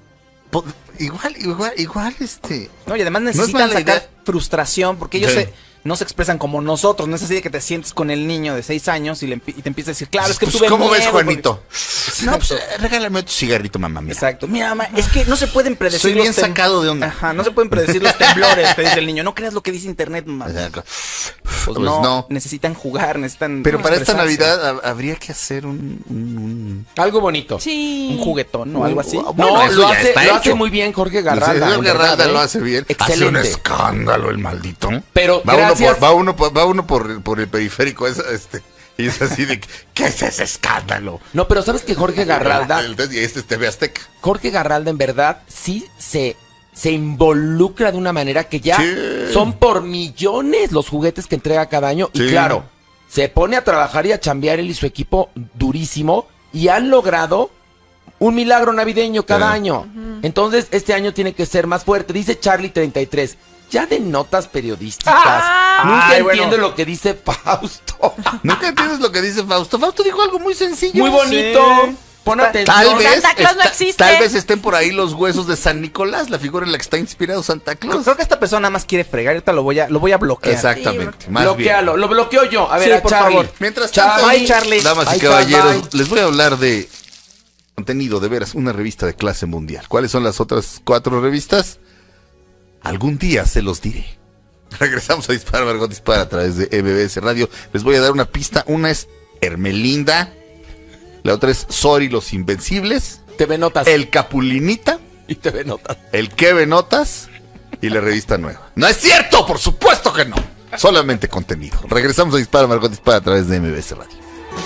Igual, No, y además No es necesitan mala sacar idea. frustración porque ellos Sí. no se expresan como nosotros. No es así de que te sientes con el niño de 6 años y te empieza a decir, claro, es que Pues, tuve ¿cómo ves, miedo, Juanito? porque- No, pues regálame tu cigarrito, mamá. Mira. Exacto. Mira, mamá, es que no se pueden predecir Soy bien los tem- sacado de onda. Ajá, no se pueden predecir los temblores, te dice el niño. No creas lo que dice internet, mamá. Exacto. Pues Pues no, no. necesitan jugar, necesitan Pero para esta expresarse. Navidad habría que hacer un Algo bonito. Sí. Un juguetón o algo así. Bueno, No, eso lo ya hace, está lo hace hecho. muy bien Jorge Garralda, Garralda. en verdad, lo ¿eh? hace bien. Hace un Excelente. escándalo el maldito. Pero va gracias. uno por el periférico y es así de ¿qué es ese escándalo? No, pero ¿sabes que Jorge Garralda, Y este es TV Azteca. Jorge Garralda en verdad sí se involucra de una manera que ya Sí. son por millones los juguetes que entrega cada año? Y Sí. claro, se pone a trabajar y a chambear él y su equipo durísimo y han logrado un milagro navideño cada Sí. año. Entonces, este año tiene que ser más fuerte. Dice Charlie 33. Ya de notas periodísticas. Nunca Ay, bueno. entiendo lo que dice Fausto. Nunca entiendes lo que dice Fausto. Fausto dijo algo muy sencillo. Muy bonito. Sí. Pon Está- atención. Tal vez, Santa Claus no existe. tal vez estén por ahí los huesos de San Nicolás, la figura en la que está inspirado Santa Claus. Creo que esta persona nada más quiere fregar. Ahorita lo voy a bloquear. Exactamente. Más Bloquealo. bien. Lo bloqueo yo. A ver, Sí, a por Charlie. favor. Mientras tanto, Bye, Charlie. damas y Ahí está, caballeros, bye. les voy a hablar de contenido, de veras, una revista de clase mundial. ¿Cuáles son las otras 4 revistas? Algún día se los diré. Regresamos a Dispara, Margot Dispara a través de MBS Radio. Les voy a dar una pista. Una es Hermelinda. La otra es Sori los Invencibles. TV Notas. El Capulinita. Y TV Notas. El Keve Notas. Y la revista nueva. ¡No es cierto! ¡Por supuesto que no! Solamente contenido. Regresamos a Dispara, Margot Dispara a través de MBS Radio.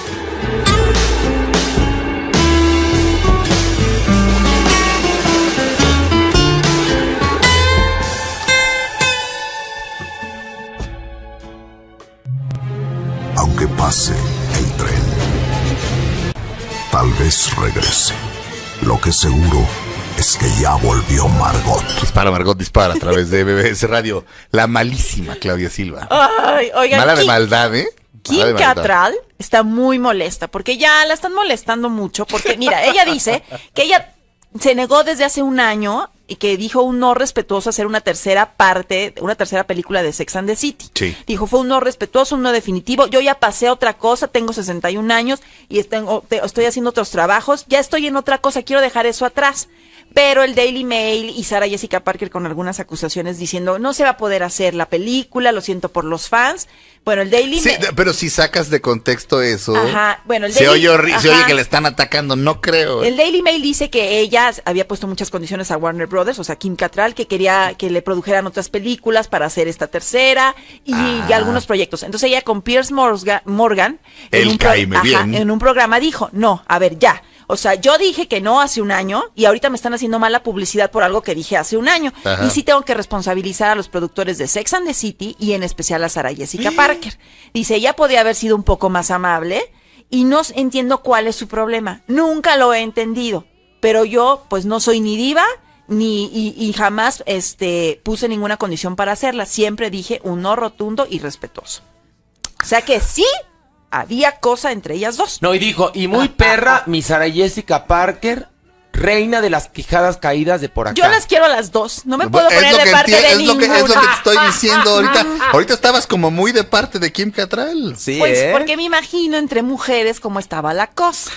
Aunque pase el tren, tal vez regrese. Lo que seguro es que ya volvió Margot. Dispara, Margot Dispara a través de MBS Radio. La malísima Claudia Silva. Ay, oigan, Mala de Kim- maldad, ¿eh? Mala de Kim maldad. Cattrall está muy molesta porque ya la están molestando mucho porque, mira, ella dice que ella se negó desde hace un año y que dijo un no respetuoso a hacer una tercera película de Sex and the City. Sí. Dijo, fue un no respetuoso, un no definitivo, yo ya pasé a otra cosa, tengo 61 años y estoy haciendo otros trabajos, ya estoy en otra cosa, quiero dejar eso atrás. pero el Daily Mail y Sarah Jessica Parker con algunas acusaciones diciendo no se va a poder hacer la película, lo siento por los fans. Bueno, el Daily Sí, Mail... pero si sacas de contexto eso, Ajá, bueno, el se Daily- oye, se ajá. oye que le están atacando, no creo. El Daily Mail dice que ella había puesto muchas condiciones a Warner Brothers, o sea, Kim Cattrall, que quería que le produjeran otras películas para hacer esta tercera y algunos proyectos. Entonces ella con Piers Morgan Él cáeme bien. en un programa dijo, no, a ver, ya. O sea, yo dije que no hace un año y ahorita me están haciendo mala publicidad por algo que dije hace un año. Ajá. Y sí tengo que responsabilizar a los productores de Sex and the City y en especial a Sarah Jessica Parker. Dice, ella podía haber sido un poco más amable y no entiendo cuál es su problema. Nunca lo he entendido. Pero yo, pues no soy ni diva y jamás puse ninguna condición para hacerla. Siempre dije un no rotundo y respetuoso. O sea que sí había cosa entre ellas dos. No, y dijo, y muy perra, mi Sarah Jessica Parker, reina de las quijadas caídas de por acá. Yo las quiero a las dos. No me puedo Es poner lo de que parte de es lo que ninguna. te estoy diciendo ahorita. Ahorita estabas como muy de parte de Kim Cattrall. Sí, Pues porque me imagino entre mujeres cómo estaba la cosa.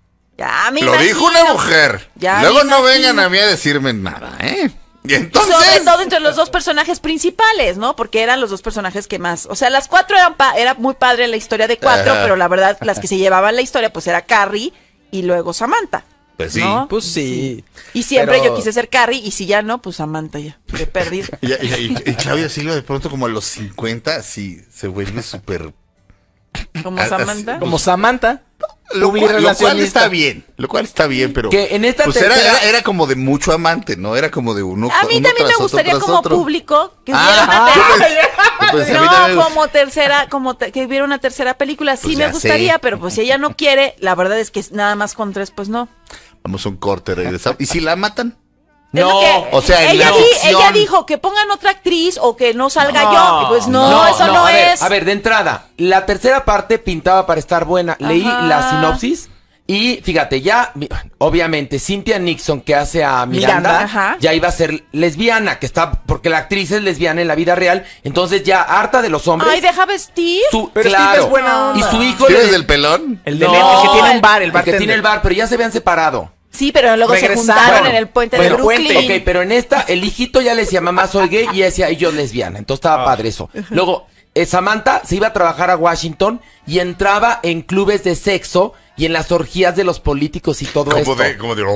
Ya me Lo imagino. dijo una mujer. Ya Luego me no imagino. vengan a mí a decirme nada, ¿eh? Y Sobre entonces... todo entre los dos personajes principales, ¿no? Porque eran los dos personajes que más... O sea, las cuatro era muy padre la historia de cuatro, Ajá. pero la verdad, las que se llevaban la historia, pues era Carrie y luego Samantha. Pues sí. ¿no? Pues sí. Y siempre Pero- yo quise ser Carrie, y si ya no, pues Samantha ya. De perdido. Y Claudia Silva de pronto como a los 50 sí se vuelve súper... Como Así- Samantha. Como Samantha. Lo cual Publirelacionista. está bien. Lo cual está bien, pero... Que en esta pues tercera- era como de mucho amante, ¿no? Era como de uno A mí uno también me tras otro, gustaría tras como otro. público que hubiera Ah, una yo tercera. pensé, a mí también me No, gusta. como tercera, que hubiera una tercera película. Sí Pues me ya gustaría, sé. pero pues si ella no quiere, la verdad es que nada más con tres, pues no. Vamos a un corte, regresamos. ¿Y si la matan? Es lo No, que- o sea, en ella, la ficción. ella dijo que pongan otra actriz o que no salga yo. Y pues no, eso no a ver, es. a ver, de entrada, la tercera parte pintaba para estar buena. Leí Ajá. la sinopsis y fíjate, ya, obviamente, Cynthia Nixon, que hace a Miranda, Miranda, ajá. ya iba a ser lesbiana, que está, porque la actriz es lesbiana en la vida real, entonces ya harta de los hombres. Ay, deja vestir. Pero claro, Steve es buena onda. y su hijo ¿Tienes le- del pelón? El, de No, el que tiene un bar, el el que bartender. tiene el bar, pero ya se habían separado. Sí, pero luego se Regresaron. juntaron en el puente de Bueno, Brooklyn. puente. Ok, pero en esta, el hijito ya le decía, mamá, soy gay, y ella decía, y yo lesbiana. Entonces estaba padre eso. Luego, Samantha se iba a trabajar a Washington y entraba en clubes de sexo y en las orgías de los políticos y todo Como esto. como de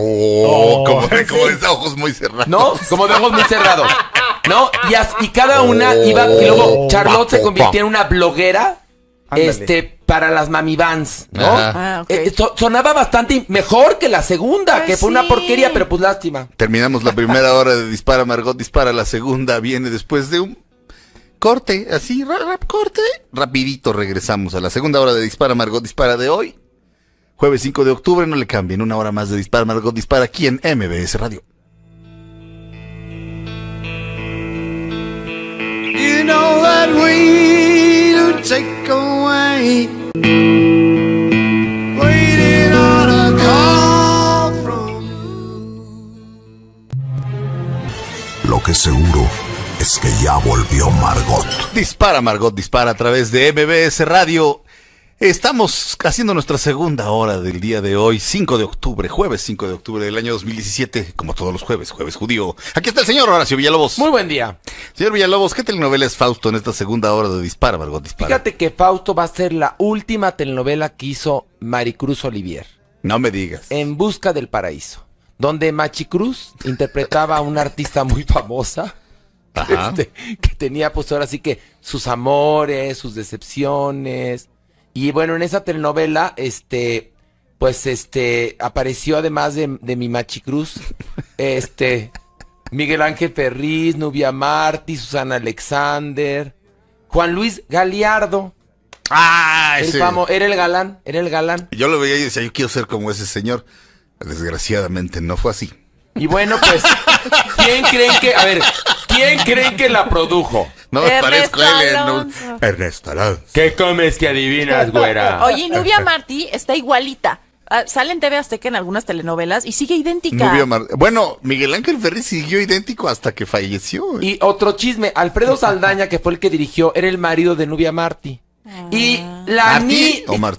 ojos muy cerrados. ¿No? Como de ojos muy cerrados. ¿No? Y cada una iba, y luego Charlotte se convirtió en una bloguera, Ándale. para las mami vans, ¿no? Ajá. Ah, ok. Sonaba bastante mejor que la segunda, Pues que fue una sí. porquería, pero pues lástima. Terminamos la primera hora de Dispara Margot Dispara. La segunda viene después de un corte, así, corte. Rapidito regresamos a la segunda hora de Dispara Margot Dispara de hoy. Jueves 5 de octubre, no le cambien. Una hora más de Dispara Margot Dispara aquí en MBS Radio. You know that we do take away. Waiting on a call from Lo que seguro es que ya volvió Margot. Dispara Margot Dispara a través de MBS Radio. Estamos haciendo nuestra segunda hora del día de hoy, 5 de octubre, jueves 5 de octubre del año 2017, como todos los jueves, jueves judío. Aquí está el señor Horacio Villalobos. Muy buen día. Señor Villalobos, ¿qué telenovela es Fausto en esta segunda hora de Dispara Margot Dispara? Fíjate que Fausto va a ser la última telenovela que hizo Maricruz Olivier, No me digas. En Busca del Paraíso, donde Machi Cruz interpretaba a una artista muy famosa, Ajá. que tenía pues ahora sí que sus amores, sus decepciones. Y bueno, en esa telenovela, apareció además de mi Machi Cruz, Miguel Ángel Ferriz, Nubia Martí, Susana Alexander, Juan Luis Galiardo. Ah, ese. Era el galán. Yo lo veía y decía, yo quiero ser como ese señor. Desgraciadamente no fue así. Y bueno, pues, ¿quién creen que la produjo? No me Ernesto parezco a él. Alonso. Ernesto Alonso. ¿Qué comes que adivinas, güera? Oye, y Nubia Martí está igualita. Sale en TV Azteca en algunas telenovelas y sigue idéntica. Bueno, Miguel Ángel Ferriz siguió idéntico hasta que falleció. Y otro chisme, Alfredo Saldaña, que fue el que dirigió, era el marido de Nubia Martí. Y la ¿Martí o Martí?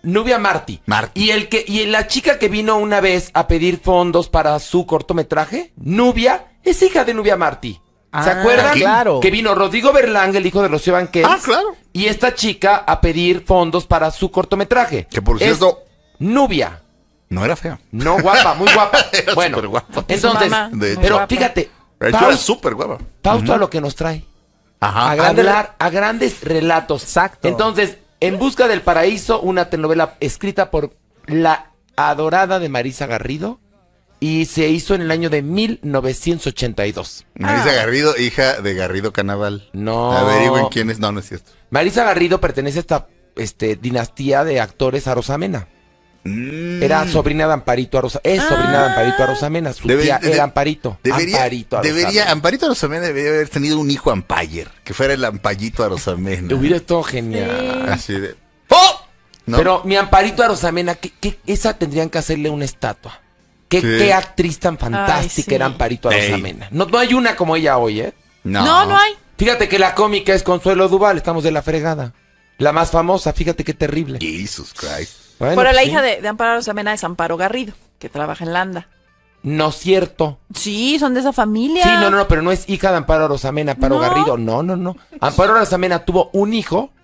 Nubia Martí. Martí. Y la chica que vino una vez a pedir fondos para su cortometraje, Nubia, es hija de Nubia Martí. ¿Se acuerdan? Claro. Que vino Rodrigo Berlanga, el hijo de Rocío Banquels. Ah, claro. Y esta chica a pedir fondos para su cortometraje. Que por Es cierto, Nubia. no era fea. No, guapa, muy guapa. Era Bueno, superguapa. entonces, Su mamá, de pero guapa. fíjate, De hecho, era súper guapa. pausa a lo que nos trae. Ajá. A grandes relatos. Exacto. Entonces, En busca del paraíso, una telenovela escrita por la adorada de Marisa Garrido y se hizo en el año de 1982. Marisa Garrido, hija de Garrido Canaval. No. Averigüen quién es. No, no es cierto. Marisa Garrido pertenece a esta dinastía de actores Arosamena. Era sobrina de Amparito Arosamena. Es sobrina de Amparito Arosamena. Su tía era Amparito. Amparito Arosamena. Amparito Arosamena debería haber tenido un hijo Ampayer, que fuera el Ampayito Arosamena. Hubiera estado genial. Así de... ¡Oh! ¿No? Pero mi Amparito Arosamena, esa tendrían que hacerle una estatua. Qué actriz tan fantástica sí. era Amparito Arosamena. No hay una como ella hoy, ¿eh? No hay. Fíjate que la cómica es Consuelo Duval, estamos de la fregada. La más famosa, fíjate qué terrible. Jesus Christ. Bueno, Pero la sí. hija de Amparo Arosamena es Amparo Garrido, que trabaja en Landa. No es cierto. Sí, son de esa familia. Sí, no, pero no es hija de Amparo Arosamena, Amparo ¿No? Garrido. No. Amparo Arosamena tuvo un hijo.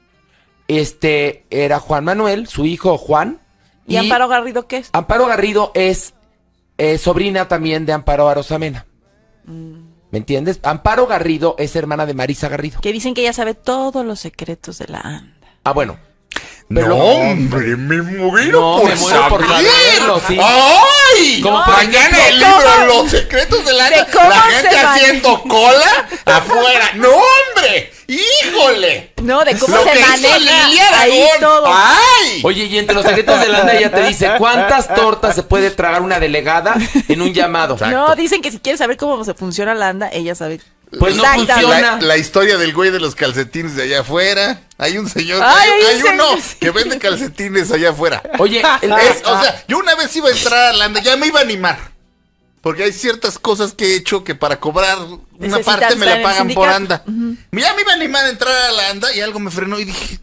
Era Juan Manuel, su hijo Juan. ¿Y Amparo Garrido qué es? Amparo Garrido es sobrina también de Amparo Arosamena. ¿Me entiendes? Amparo Garrido es hermana de Marisa Garrido. Que dicen que ella sabe todos los secretos de la ANDA. Ah, bueno. No, Pero- hombre, me muero No, por me muero por saber. saberlo, sí. ¡Ay! Como por mañana ejemplo, el libro Los secretos de la de cómo la se gente maneja. haciendo cola afuera. ¡No, hombre! ¡Híjole! No, de cómo Lo se que hizo maneja Lilia ahí Aragón. todo. ¡Ay! Oye, y entre los secretos de Landa ella te dice cuántas tortas se puede tragar una delegada en un llamado. No, dicen que si quieres saber cómo se funciona la ANDA, ella sabe. Pues no Exactamente. funciona. La historia del güey de los calcetines de allá afuera. Hay un señor, Ay, hay hay un uno señor. que vende calcetines allá afuera. Oye, O sea, yo una vez iba a entrar a Landa, ya me iba a animar. Porque hay ciertas cosas que he hecho que para cobrar una Necesitas parte me estar la en el pagan por sindicato. anda. Ya me iba a animar a entrar a la anda y algo me frenó y dije,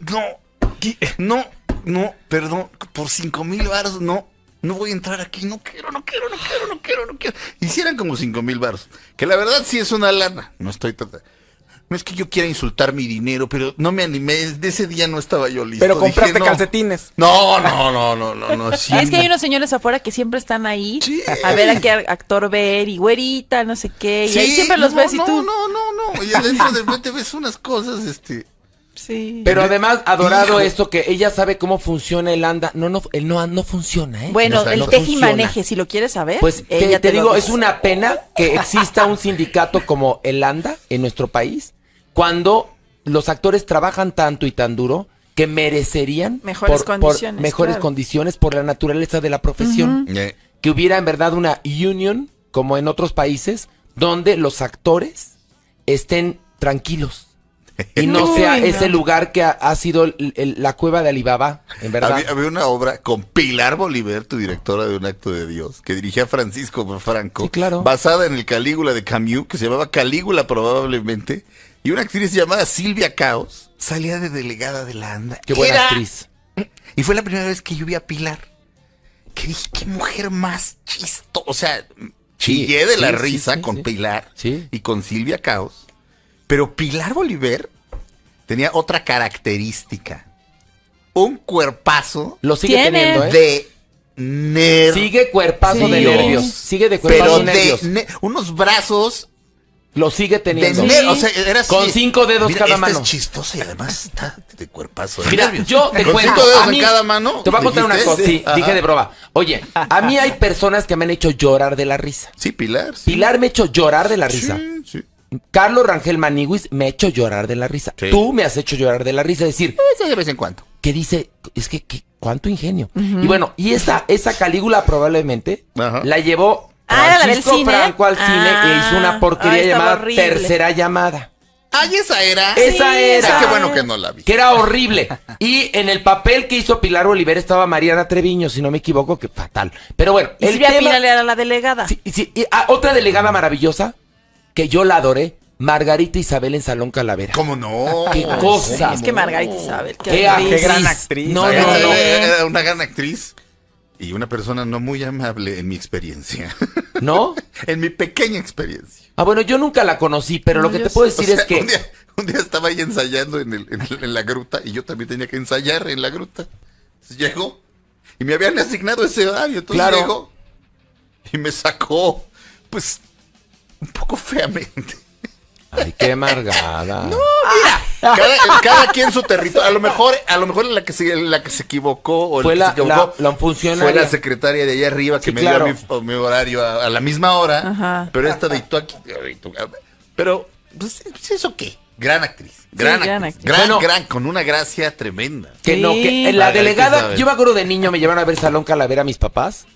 no, perdón, por 5,000 varos, no voy a entrar aquí, no quiero. Hicieran como 5,000 varos. Que la verdad sí es una lana. No es que yo quiera insultar mi dinero, pero no me animé. De ese día no estaba yo listo. Pero Dije, compraste no. calcetines. No. Sí, Es que hay unos señores afuera que siempre están ahí Sí. a ver a qué actor ver y güerita, no sé qué. Y ahí sí, siempre los ves y tú. No. Y adentro de repente ves unas cosas, Sí. pero además adorado Hijo. esto que ella sabe cómo funciona el anda. Él no funciona, ¿eh? Bueno, No, el no tejimaneje, si lo quieres saber. Pues ella te lo digo, dice. es una pena que exista un sindicato como el ANDA en nuestro país, cuando los actores trabajan tanto y tan duro que merecerían Mejores condiciones, mejores claro. condiciones por la naturaleza de la profesión. Que hubiera en verdad una union, como en otros países, donde los actores estén tranquilos. Y no sea Uy, no. ese lugar que ha sido la cueva de Alibaba, en verdad. Había una obra con Pilar Bolívar, tu directora de Un Acto de Dios, que dirigía Francisco Franco, Sí, claro. basada en el Calígula de Camus, que se llamaba Calígula probablemente, y una actriz llamada Silvia Caos salía de delegada de la ANDA. Qué buena Era- actriz. Y fue la primera vez que yo vi a Pilar, que dije, qué mujer más chistosa. O sea, chillé de la sí, risa sí, con sí. Pilar Sí. y con Silvia Caos. Pero Pilar Bolívar tenía otra característica. Un cuerpazo Lo sigue Tiene. teniendo, ¿eh? de nervios. Sigue cuerpazo Sí. de nervios. Sigue de cuerpazo Pero de nervios. unos brazos Lo sigue de teniendo. nervios. O sea, era así. Con 5 dedos Mira, cada esta mano. es chistosa y además está de cuerpazo de Mira, nervios. yo te Con cuento. 5 dedos a mí- en cada mano. Te voy a contar una ¿dijiste? cosa. Sí, Ajá. dije de broma. Oye, a mí hay personas que me han hecho llorar de la risa. Sí, Pilar. Sí. Pilar me ha hecho llorar de la risa. Sí. Carlos Rangel Maniguis me ha hecho llorar de la risa. Sí. Tú me has hecho llorar de la risa. Es decir, Eso de vez en cuando. que dice, es que cuánto ingenio. Y bueno, y esa Calígula probablemente Ajá. la llevó Ah, era la del Francisco cine. Franco al cine e hizo una porquería estaba llamada horrible. Tercera Llamada. Ay, esa era. Esa era. Sí, qué bueno que no la vi. Que era horrible. Y en el papel que hizo Pilar Bolívar estaba Mariana Treviño, si no me equivoco, que fatal. Pero bueno, Y Silvia Pinal era la delegada. Sí, y otra delegada maravillosa, que yo la adoré, Margarita Isabel en Salón Calavera. ¿Cómo no? ¡Qué cosa! Es que Margarita Isabel. ¡Qué actriz! Qué gran actriz. No, Margarita no, no. era una gran actriz y una persona no muy amable en mi experiencia. ¿No? En mi pequeña experiencia. Ah, bueno, yo nunca la conocí, pero No, lo que yo te puedo sí. decir O sea, es que... un día estaba ahí ensayando en la gruta y yo también tenía que ensayar en la gruta. Entonces llegó y me habían asignado ese horario. Entonces Claro. llegó y me sacó, pues, un poco feamente. Ay, qué amargada. Cada quien su territorio. A lo mejor la que se equivocó o el Fue que la- se equivocó la funcionaria. fue la secretaria de allá arriba que Sí, me claro. dio mi horario a la misma hora. Ajá. Pero esta dictó aquí. Pero, pues, ¿eso qué? Gran actriz. Gran gran actriz. actriz. Gran, Bueno. con una gracia tremenda. Que no, que en la Margarita delegada, Isabel. yo me acuerdo de niño, me llevaron a ver Salón Calavera a mis papás.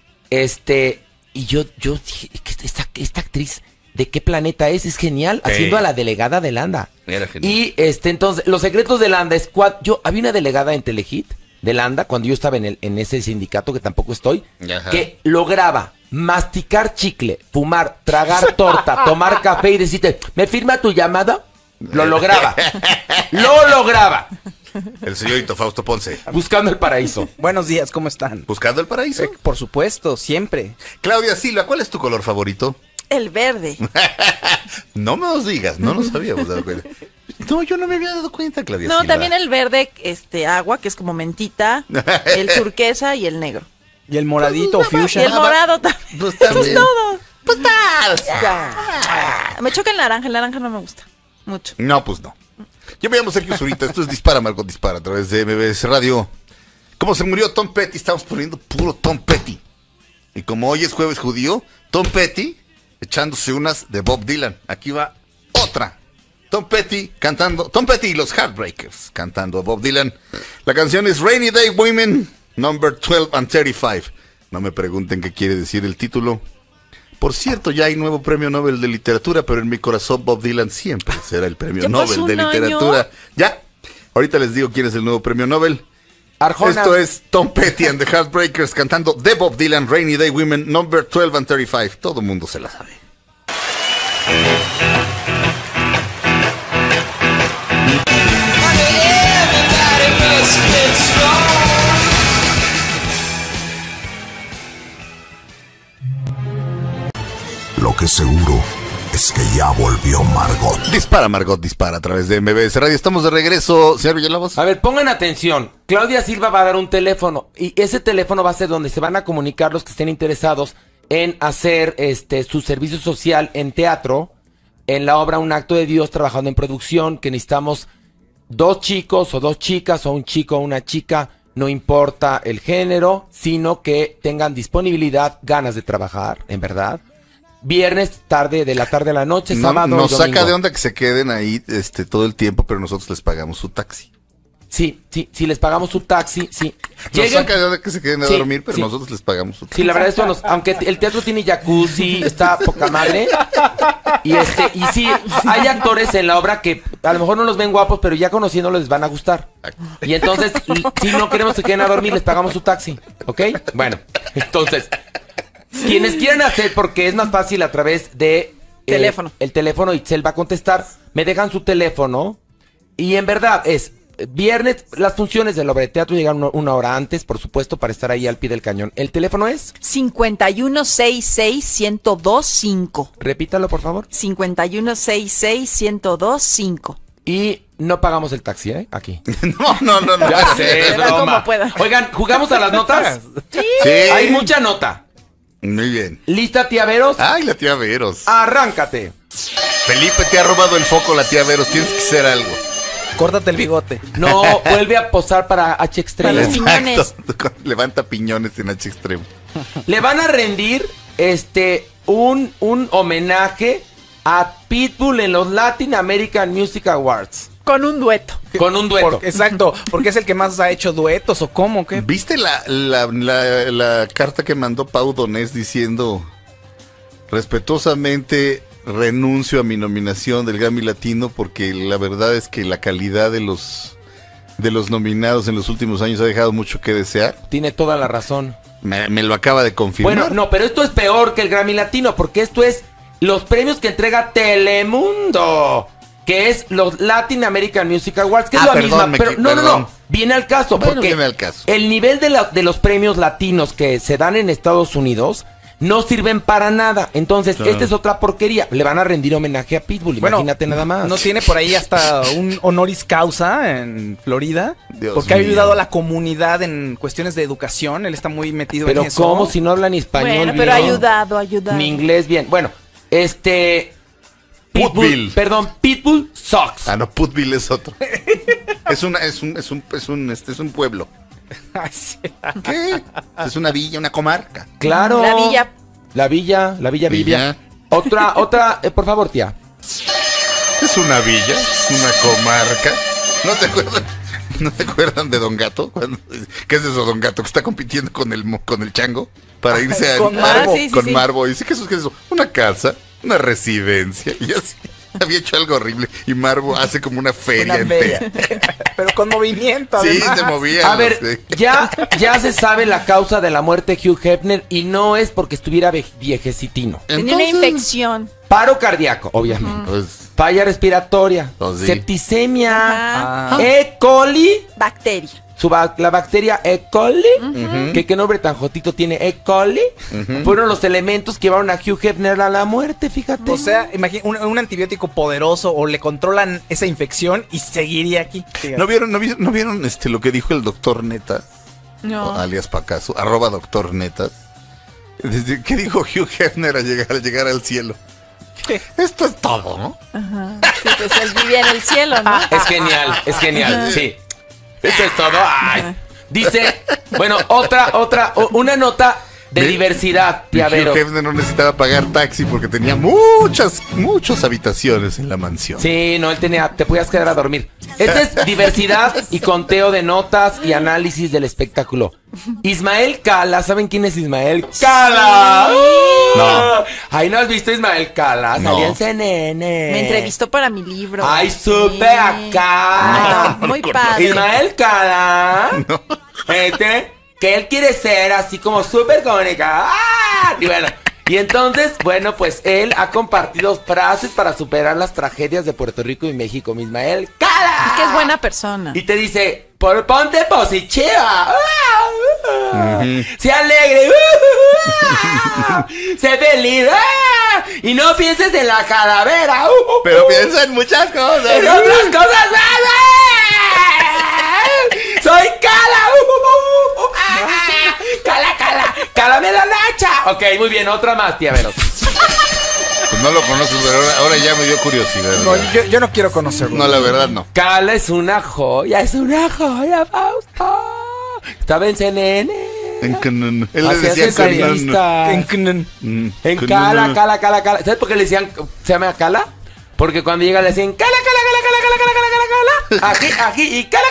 Y yo dije, esta actriz, ¿de qué planeta es? Es genial, Sí. haciendo a la delegada de Landa. Era genial. Y entonces, Los Secretos de Landa es había una delegada en Telehit de Landa, cuando yo estaba en ese sindicato, que tampoco estoy, Ajá. que lograba masticar chicle, fumar, tragar torta, tomar café y decirte, ¿me firma tu llamada? Lo lograba. Lo lograba. El señorito Fausto Ponce. Buscando el paraíso. Buenos días, ¿cómo están? Buscando el paraíso. Por supuesto, siempre. Claudia Silva, ¿cuál es tu color favorito? El verde. No me los digas, no nos habíamos dado cuenta. No, yo no me había dado cuenta, Claudia No, Silva. también el verde, agua, que es como mentita, el turquesa y el negro. Y el moradito, Y fuchsia. el morado también. Pues Eso es también. todo. Pues tal. Me choca el naranja no me gusta mucho. No, pues no. Yo me llamo Sergio Zurita, esto es Dispara, Margot Dispara, a través de MBS Radio. ¿Cómo se murió Tom Petty? Estamos poniendo puro Tom Petty. Y como hoy es jueves judío, Tom Petty echándose unas de Bob Dylan. Aquí va otra. Tom Petty cantando, Tom Petty y los Heartbreakers cantando a Bob Dylan. La canción es Rainy Day Women, number 12 and 35. No me pregunten qué quiere decir el título. Por cierto, ya hay nuevo premio Nobel de literatura, pero en mi corazón Bob Dylan siempre será el premio ¿Ya Nobel pasó de un año? literatura. Ya, ahorita les digo quién es el nuevo premio Nobel. Arjona. Esto es Tom Petty and the Heartbreakers cantando de Bob Dylan, Rainy Day Women, number 12 and 35. Todo el mundo se la sabe. Lo que seguro es que ya volvió Margot. Dispara, Margot, dispara a través de MBS Radio. Estamos de regreso, señor Villalobos. A ver, pongan atención. Claudia Silva va a dar un teléfono y ese teléfono va a ser donde se van a comunicar los que estén interesados en hacer su servicio social en teatro, en la obra Un Acto de Dios, trabajando en producción, que necesitamos 2 chicos o 2 chicas o un chico o una chica, no importa el género, sino que tengan disponibilidad, ganas de trabajar, en verdad. Viernes, de la tarde a la noche, sábado Nos y domingo. saca de onda que se queden ahí todo el tiempo, pero nosotros les pagamos su taxi. Sí, les pagamos su taxi, sí. Nos saca de onda que se queden a Sí, dormir, pero sí. nosotros les pagamos su taxi. Sí, la verdad eso aunque el teatro tiene jacuzzi, está poca madre. Y sí, hay actores en la obra que a lo mejor no los ven guapos, pero ya conociéndolos les van a gustar. Y entonces, si no queremos que queden a dormir, les pagamos su taxi, ¿ok? Bueno, entonces, quienes quieran hacer, porque es más fácil a través de Teléfono. el teléfono, Itzel va a contestar, me dejan su teléfono y en verdad es viernes, las funciones de la obra de teatro llegan una hora antes, por supuesto, para estar ahí al pie del cañón. ¿El teléfono es? 5166125. Repítalo, por favor. 5166125. Y no pagamos el taxi, ¿eh? Aquí. No. Ya sé, es Verán broma. cómo puedan. Oigan, ¿jugamos a las notas? Sí. Hay mucha nota. Muy bien. ¿Lista, tía Veros? Ay, la tía Veros. Arráncate. Felipe te ha robado el foco, la tía Veros. Tienes que hacer algo. Córtate el bigote. No, vuelve a posar para H Extremo. Para los piñones. Exacto. Levanta piñones en H extremo. Le van a rendir un homenaje a Pitbull en los Latin American Music Awards. Con un dueto. Con un dueto. Exacto, porque es el que más ha hecho duetos o cómo, ¿qué? ¿Viste la carta que mandó Pau Donés diciendo respetuosamente renuncio a mi nominación del Grammy Latino porque la verdad es que la calidad de los nominados en los últimos años ha dejado mucho que desear? Tiene toda la razón. Me lo acaba de confirmar. Bueno, no, pero esto es peor que el Grammy Latino, porque esto es los premios que entrega Telemundo, que es los Latin American Music Awards, que es la perdón, misma, pero no, viene al caso, Bueno, porque viene al caso. el nivel de los premios latinos que se dan en Estados Unidos no sirven para nada. Entonces, Claro. esta es otra porquería. Le van a rendir homenaje a Pitbull, Bueno, imagínate nada más. ¿No tiene por ahí hasta un honoris causa en Florida? Dios porque ha mío. ayudado a la comunidad en cuestiones de educación. Él está muy metido Pero en eso. ¿cómo si no hablan español Bueno, pero ha bien? ayudado. Ni inglés bien. Bueno, Pitbull. Pitbull sucks. Ah, no, Putville es otro. es un pueblo. Ay, sí. ¿Qué? Es una villa, una comarca. Claro. La villa. La Villa. Villa. Otra, por favor, tía. Es una villa, una comarca. ¿No te acuerdan de Don Gato? ¿Qué es eso, Don Gato? Que está compitiendo con el chango para irse a Con Marvo. Sí, sí, con sí. Marvo. Y dice, ¿qué es eso? Una casa, una residencia. Y así. Había hecho algo horrible. Y Marvo hace como una feria Una entera. bella. Pero con movimiento, Sí, además. se movía. A ver, sí. ya se sabe la causa de la muerte de Hugh Hefner y no es porque estuviera viejecitino. Tenía una Entonces, infección. Paro cardíaco, obviamente. Pues, Falla respiratoria. Oh, sí. Septicemia. Ajá. Ah. E. coli. Bacteria. La bacteria E. coli. Que qué nombre tan jotito tiene E. coli. Fueron los elementos que llevaron a Hugh Hefner a la muerte, fíjate. O sea, imagina un antibiótico poderoso o le controlan esa infección y seguiría aquí. Fíjate. ¿No vieron lo que dijo el doctor Netas? No. Alias Pacaso, @ doctor Netas. ¿Qué dijo Hugh Hefner al llegar al cielo? Esto es todo, ¿no? Sí, pues él vivía en el cielo, ¿no? Es genial, sí. Esto es todo. Ay. Dice, bueno, una nota de Mi- diversidad, tía Hugh Vero. Hefner no necesitaba pagar taxi porque tenía muchas habitaciones en la mansión. Sí, no, te podías quedar a dormir. Esta es diversidad y conteo de notas y análisis del espectáculo. Ismael Cala, ¿saben quién es Ismael Cala? No. Ay, ¿no has visto a Ismael Cala? No. Salía en CNN. Me entrevistó para mi libro. Ay, supe acá. Muy padre. Ismael Cala. Que él quiere ser así como súper comunicado. Y bueno, y entonces, bueno, pues él ha compartido frases para superar las tragedias de Puerto Rico y México. Ismael Cala. Es que es buena persona. Y te dice, ponte positiva. Sé alegre. Sé feliz. Y no pienses en la calavera. Pero piensa en muchas cosas. En otras cosas más. Soy Cala. Cálame la nacha. Ok, muy bien, otra más, tía Vero. Pues no lo conozco, pero ahora ya me dio curiosidad. No, yo no quiero conocerlo. No, la verdad no. Cala es una joya, Fausto. Estaba en CNN. Él le Hacía decía sus entrevistas. En Cala. ¿Sabes por qué le decían, se llama Cala? Porque cuando llega le decían Cala. Aquí, y Cala.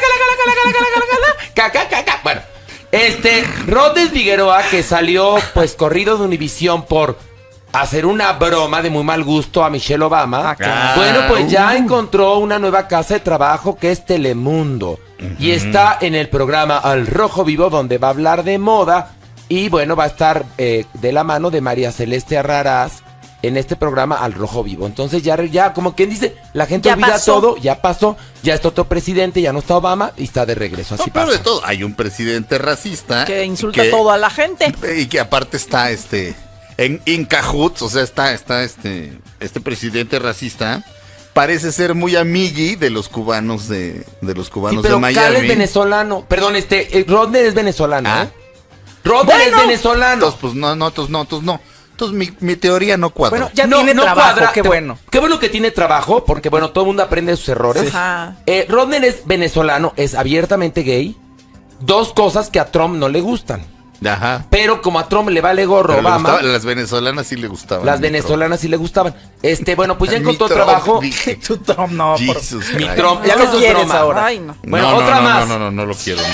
Bueno, Rodney Figueroa, que salió pues corrido de Univisión por hacer una broma de muy mal gusto a Michelle Obama. claro. Bueno, pues ya encontró una nueva casa de trabajo que es Telemundo. Y está en el programa Al Rojo Vivo, donde va a hablar de moda. Y bueno, va a estar de la mano de María Celeste Arrarás en este programa Al Rojo Vivo. Entonces ya como quien dice, la gente Ya olvida pasó. todo, ya pasó, ya está otro presidente, ya no está Obama y está de regreso. Así No, pero pasa. de todo, hay un presidente racista Que insulta todo a la gente. y que aparte está en cahoots, o sea, está este presidente racista, parece ser muy amigui de los cubanos de los Sí, cubanos pero de Cal Miami. es venezolano. Perdón, Rodney es venezolano. Ah. ¿Eh? Rodney es venezolano. Entonces, pues no. Entonces mi teoría no cuadra. Bueno, ya tiene trabajo, qué bueno. Qué bueno que tiene trabajo, porque bueno, todo el mundo aprende de sus errores. Ajá. Rodney es venezolano, es abiertamente gay. Dos cosas que a Trump no le gustan. Ajá. Pero como a Trump le vale gorro Pero le Obama, gustaba- las venezolanas sí le gustaban. las mi venezolanas sí le gustaban. Bueno, pues ya Mi encontró Trump, trabajo. dije. Tu Trump, no. Jesus Mi Christ. Trump, Ya es que lo es un quieres broma. ahora. Ay, no. Bueno, otra más. No lo quiero, no.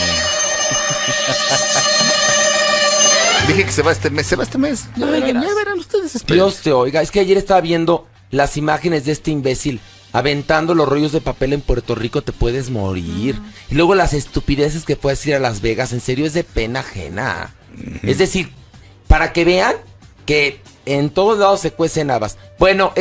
Dije que se va este mes. Ya verán ustedes. esperen. Dios te oiga, es que ayer estaba viendo las imágenes de este imbécil aventando los rollos de papel en Puerto Rico, te puedes morir. Y luego las estupideces que puedes ir a Las Vegas, en serio es de pena ajena. Es decir, para que vean que en todos lados se cuecen habas. Bueno,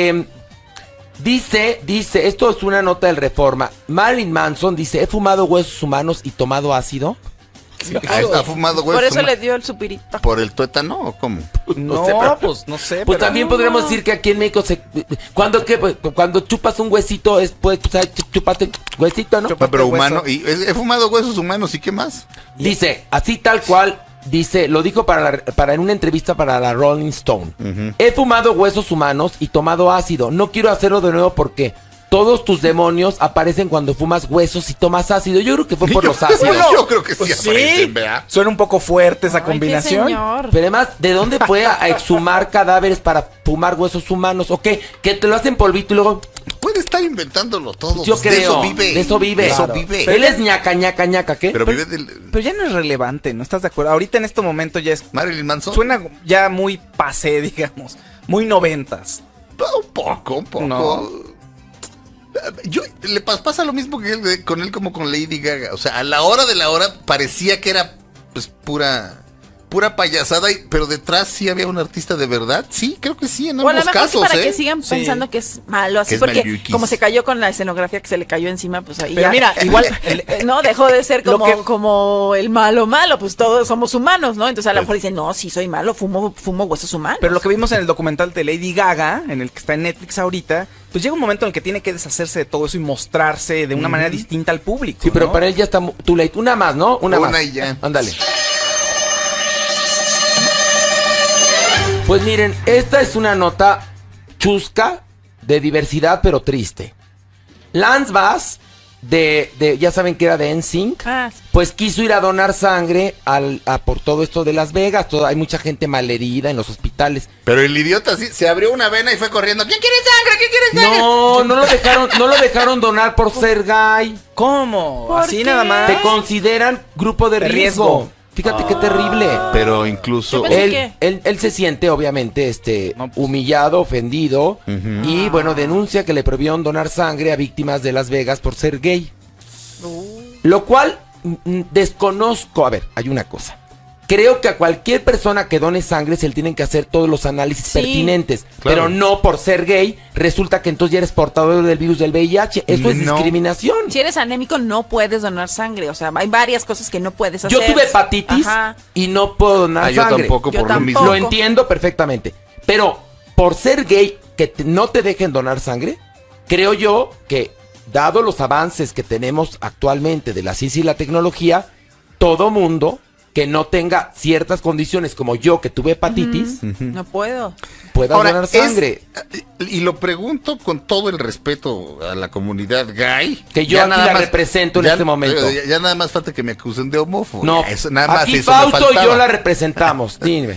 dice, esto es una nota del Reforma. Marilyn Manson dice, he fumado huesos humanos y tomado ácido. ¿Ha fumado huesos Por eso humanos? le dio el supirito. ¿Por el tuétano o cómo? No, sé, pero- pues no sé. Pues pero- también podríamos decir que aquí en México cuando chupas un huesito es pues chupate huesito, ¿no? Chupa- Pero hueso. humano. Y he fumado huesos humanos, ¿y qué más? Dice, así tal cual, dice, lo dijo para en una entrevista para la Rolling Stone. He fumado huesos humanos y tomado ácido. No quiero hacerlo de nuevo porque todos tus demonios aparecen cuando fumas huesos y tomas ácido. Yo creo que fue por los ácidos. Yo creo que sí Pues aparecen, ¿verdad? Suena un poco fuerte esa Ay, qué combinación. señor. Pero además, ¿de dónde fue a exhumar cadáveres para fumar huesos humanos? ¿O qué? Que te lo hacen polvito y luego... Puede estar inventándolo todo. Yo creo. De eso vive. De eso vive. De eso Claro. vive. Él es ñaca, ¿qué? Pero vive del... Pero ya no es relevante, ¿no estás de acuerdo? Ahorita en este momento ya es... Marilyn Manson. Suena ya muy pasé, digamos. Muy 90s. Un poco. No. Pasa lo mismo que con él como con Lady Gaga. O sea, a la hora de la hora parecía que era pues pura payasada, pero detrás sí había un artista de verdad. Sí, creo que sí, en O a lo ambos mejor sí casos, para ¿eh? que sigan Sí. pensando que es malo, así Que es porque maliuquis. como se cayó con la escenografía que se le cayó encima, pues ahí Pero ya. mira, igual... No, dejó de ser Lo como, que- como el malo, pues todos somos humanos, ¿no? Entonces a lo mejor dicen, no, sí soy malo, fumo huesos humanos. Pero lo que vimos en el documental de Lady Gaga, en el que está en Netflix ahorita, pues llega un momento en el que tiene que deshacerse de todo eso y mostrarse de una manera distinta al público. Sí, pero ¿no? para él ya está too late. Una más, ¿no? Una Una más. y ya. Ándale. Pues miren, esta es una nota chusca de diversidad, pero triste. Lance Bass, ya saben que era de NSYNC, Ah, pues quiso ir a donar sangre por todo esto de Las Vegas. Hay mucha gente malherida en los hospitales. Pero el idiota sí se abrió una vena y fue corriendo. ¿Quién quiere sangre? ¿Quién quiere sangre? No lo dejaron donar por ser gay. ¿Cómo? ¿Por Así qué? nada más. Te consideran grupo de De riesgo. riesgo. Fíjate qué terrible. Pero incluso... Yo pensé- Él se siente, obviamente, No, pues. humillado, ofendido. Y bueno, denuncia que le prohibieron donar sangre a víctimas de Las Vegas por ser gay. Lo cual desconozco. A ver, hay una cosa. Creo que a cualquier persona que done sangre se le tienen que hacer todos los análisis Sí. pertinentes. Claro. Pero no por ser gay, resulta que entonces ya eres portador del virus del VIH. Eso es No. discriminación. si eres anémico no puedes donar sangre, o sea, hay varias cosas que no puedes hacer. Yo tuve hepatitis Ajá. y no puedo donar yo sangre. tampoco Yo por lo tampoco. mismo. Lo entiendo perfectamente. Pero por ser gay, que no te dejen donar sangre, creo yo que, dado los avances que tenemos actualmente de la ciencia y la tecnología, todo mundo que no tenga ciertas condiciones como yo, que tuve hepatitis, No puedo. pueda Ahora, donar sangre. y lo pregunto con todo el respeto a la comunidad gay. Que yo Ya aquí nada la represento en este momento. Ya nada más falta que me acusen de homófobo. No, Ya, eso, nada más aquí eso me Fausto y faltaba. yo la representamos. Dime.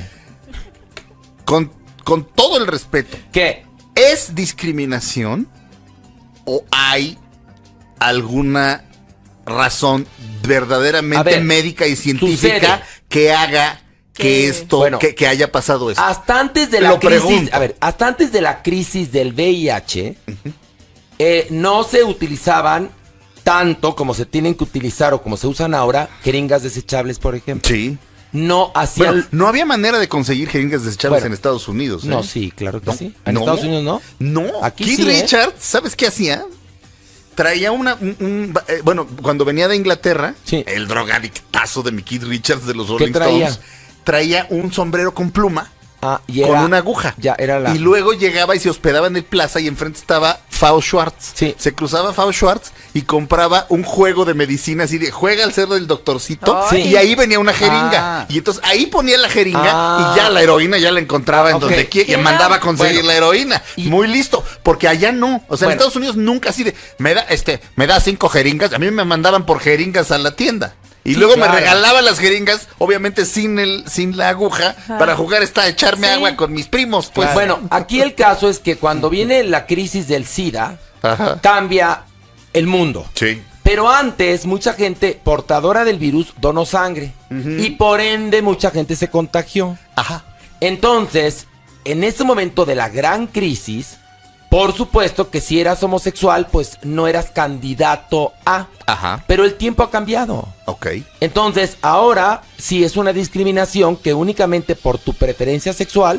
Con todo el respeto, ¿Qué? ¿es discriminación o hay alguna razón verdaderamente A ver, médica y científica sucede. que haga que Que- esto, Bueno, que haya pasado esto? Hasta antes de la Lo crisis, pregunto. a ver, hasta antes de la crisis del VIH, no se utilizaban tanto como se tienen que utilizar o como se usan ahora jeringas desechables, por ejemplo. Sí. No hacían. Bueno, no había manera de conseguir jeringas desechables Bueno. en Estados Unidos. ¿eh? No, sí, claro que No, sí. En no. Estados Unidos no. No, Aquí Keith sí, ¿eh? Richards, ¿sabes qué hacía? Traía bueno, cuando venía de Inglaterra, Sí. el drogadictazo de mi Keith Richards de los ¿Qué Rolling traía? Stones, traía un sombrero con pluma, Ah, y con era- una aguja. Ya, era la. Y luego llegaba y se hospedaba en el plaza y enfrente estaba Fao Schwartz. Sí. Se cruzaba Fao Schwartz y compraba un juego de medicina así de juega al ser del doctorcito. Ay. Y ahí venía una jeringa. Ah. Y entonces ahí ponía la jeringa Ah. y ya la heroína ya la encontraba en Ok. donde quiera. Y Era- mandaba a conseguir Bueno. la heroína. Y- Muy listo. Porque allá no. O sea, Bueno. en Estados Unidos nunca así de me da 5 jeringas. A mí me mandaban por jeringas a la tienda. Y Sí, luego claro. me regalaba las jeringas, obviamente sin la aguja, para jugar echarme Sí. agua con mis primos. Pues Bueno, aquí el caso es que cuando viene la crisis del SIDA, Ajá. cambia el mundo. Sí. Pero antes, mucha gente portadora del virus donó sangre. Y por ende, mucha gente se contagió. Ajá. Entonces, en ese momento de la gran crisis, por supuesto que si eras homosexual, pues no eras candidato a. Ajá. Pero el tiempo ha cambiado. Ok. Entonces, ahora sí es una discriminación que únicamente por tu preferencia sexual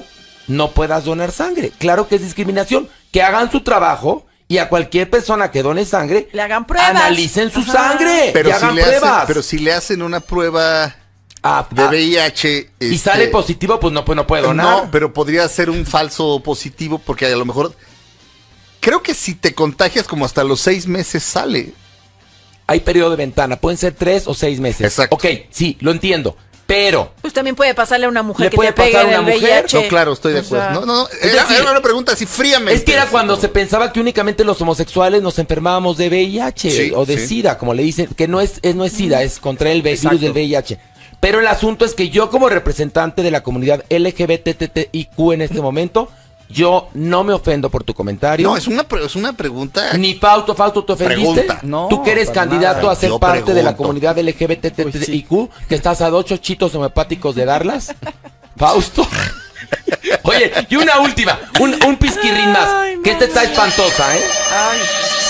no puedas donar sangre. Claro que es discriminación. Que hagan su trabajo y a cualquier persona que done sangre, le hagan pruebas. Analicen su Ajá. sangre. Pero y hagan si pruebas. pero si le hacen una prueba Ah, de VIH... y sale positivo, pues no puede donar. No, pero podría ser un falso positivo porque a lo mejor... Creo que si te contagias como hasta los 6 meses sale. Hay periodo de ventana, pueden ser 3 o 6 meses. Exacto. Ok, sí, lo entiendo. Pero Pues también puede pasarle a una mujer Le que puede te pegue pasar a en el una mujer. VIH. No, claro, estoy de O sea, acuerdo. No, es decir, era una pregunta así fríamente. es que era cuando así, se pensaba que únicamente los homosexuales nos enfermábamos de VIH Sí, o de sí. SIDA, como le dicen, que no es SIDA, es contra el virus Exacto. del VIH. Pero el asunto es que yo como representante de la comunidad LGBTTIQ en este momento, yo no me ofendo por tu comentario. No, es una pregunta. Ni Fausto, ¿te ofendiste? Pregunta. No, Tú que eres para candidato nada. a ser Yo parte de la pregunto. comunidad LGBTTIQ, que estás a 2 chochitos homeopáticos de darlas. Fausto. Oye, y una última, un pizquirrín más, Ay, que esta está espantosa, ¿eh? Ay.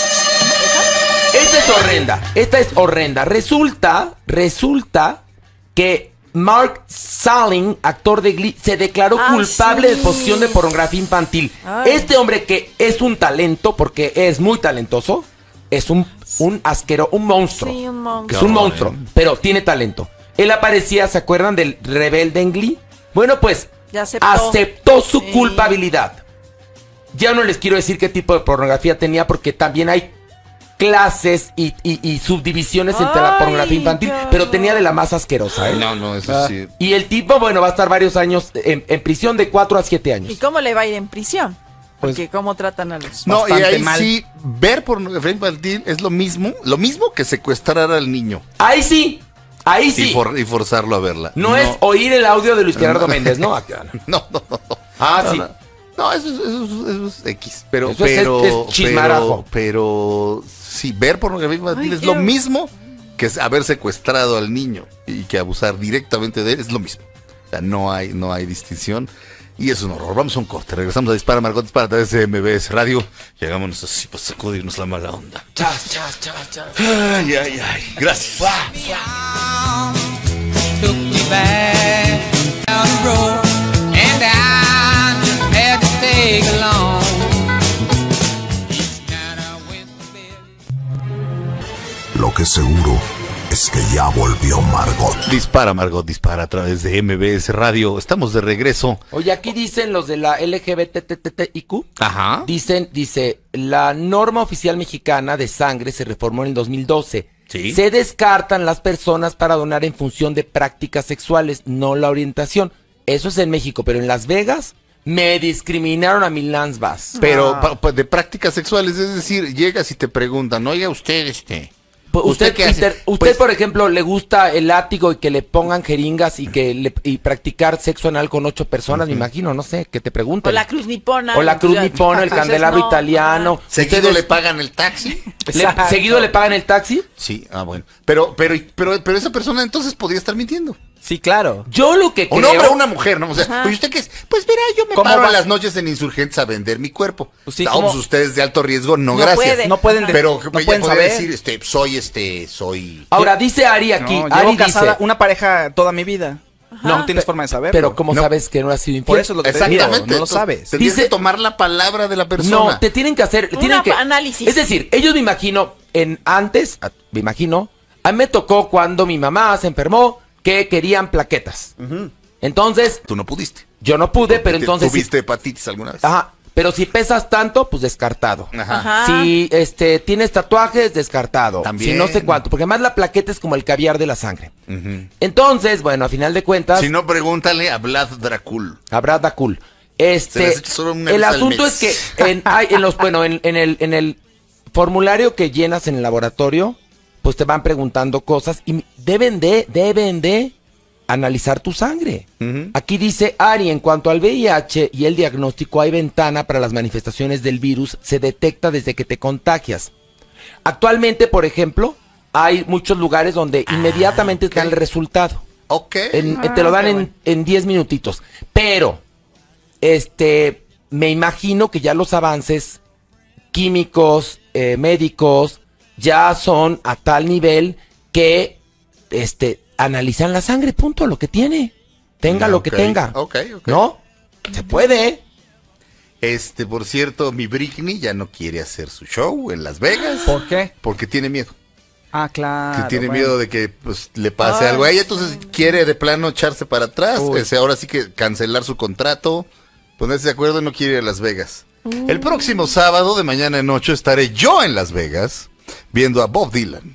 Esta es horrenda. Resulta que Mark Salling, actor de Glee, se declaró Ah, culpable sí. de posesión de pornografía infantil. Ay. Este hombre que es un talento, porque es muy talentoso, es un monstruo. Sí, un monstruo. Es un monstruo, pero tiene talento. Él aparecía, ¿se acuerdan del rebelde en Glee? Bueno, pues Ya aceptó. aceptó su Sí. culpabilidad. Ya no les quiero decir qué tipo de pornografía tenía, porque también hay clases y subdivisiones entre la Ay, pornografía infantil, qué pero horror. tenía de la más asquerosa, ¿eh? No, eso sí. Y el tipo, bueno, va a estar varios años en prisión, de 4 a 7 años. ¿Y cómo le va a ir en prisión? Pues- Porque cómo tratan a los... No, y Bastante ahí mal. sí, ver pornografía infantil es lo mismo que secuestrar al niño Ahí sí, ahí sí. y forzarlo a verla. No es oír el audio de Luis Gerardo Méndez, ¿no? No. Ah, No, sí. No, eso es X. Pero, Eso es chismarajo. pero sí, ver pornografía infantil Ay, es lo qué- mismo que haber secuestrado al niño y que abusar directamente de él es lo mismo. O sea, no hay distinción. Y es un horror. Vamos a un corte. Regresamos a Dispara, Margot Dispara a través de MBS Radio. Llegamos así para sacudirnos la mala onda. Chas. Ay. Gracias. Took me back down the road, and I just had to take along. Each night I went to bed. Lo que es seguro es que ya volvió Margot. Dispara, Margot Dispara a través de MBS Radio. Estamos de regreso. Oye, aquí dicen los de la LGBTTIQ. Ajá. Dice, la norma oficial mexicana de sangre se reformó en el 2012. Sí. Se descartan las personas para donar en función de prácticas sexuales, no la orientación. Eso es en México, pero en Las Vegas me discriminaron a mi Lance Bass. Pero de prácticas sexuales, es decir, llegas y te preguntan, oiga, usted, Usted, qué hace? usted Pues- por ejemplo, le gusta el látigo y que le pongan jeringas y practicar sexo anal con 8 personas, me imagino, no sé, que te pregunten. O la cruz nipona. O la cruz Ya- nipona, el entonces, candelabro no, italiano. ajá. ¿Seguido ¿Ustedes le pagan el taxi? ¿Seguido le pagan el taxi? Sí, bueno. Pero esa persona entonces podría estar mintiendo. Sí, claro. Yo lo que creo... Un hombre o una mujer, ¿no? O sea, Ajá. ¿y usted qué es? Pues verá, yo me ¿Cómo paro vas? en las noches en Insurgentes a vender mi cuerpo. Pues sí, No, ¿cómo? pues ustedes de alto riesgo, no, No gracias. puede. No pueden, Pero no ella pueden podría saber. decir, soy... Ahora, dice Ari aquí, No, Ari llevo casada dice... una pareja toda mi vida. No tienes forma de saberlo. Pero ¿cómo No. sabes que no has sido infiel? Por eso es lo que te digo, Exactamente. no lo entonces, sabes. Tendrías Dice- que tomar la palabra de la persona. No, te tienen que hacer... Tienen que... análisis. Es decir, ellos me imagino, me imagino, a mí me tocó cuando mi mamá se enfermó que querían plaquetas. Entonces, Tú no pudiste. yo no pude, pero entonces... ¿Tuviste hepatitis alguna vez? Ajá, pero si pesas tanto, pues descartado. Ajá. Ajá. Si tienes tatuajes, descartado. También. Si no sé cuánto, porque además la plaqueta es como el caviar de la sangre. Entonces, bueno, a final de cuentas, Si no, pregúntale a Vlad Dracul. habrá da cool. Se las echa solo una El vez al asunto mes. es que en el formulario que llenas en el laboratorio, pues te van preguntando cosas y deben de analizar tu sangre. Aquí dice Ari, en cuanto al VIH y el diagnóstico, hay ventana para las manifestaciones del virus, se detecta desde que te contagias. Actualmente, por ejemplo, hay muchos lugares donde inmediatamente te dan el resultado. Ok. Te lo dan en 10 minutitos. Pero, me imagino que ya los avances químicos, médicos, ya son a tal nivel que, analizan la sangre, punto, lo que tiene. Tenga lo que Ok, tenga. ok. ¿No? Se puede. Por cierto, mi Britney ya no quiere hacer su show en Las Vegas. ¿Por qué? Porque tiene miedo. Ah, claro. Que tiene bueno. miedo de que pues le pase algo a ella, entonces quiere de plano echarse para atrás, ahora sí que cancelar su contrato, ponerse de acuerdo y no quiere ir a Las Vegas. El próximo sábado, de mañana en 8, estaré yo en Las Vegas viendo a Bob Dylan.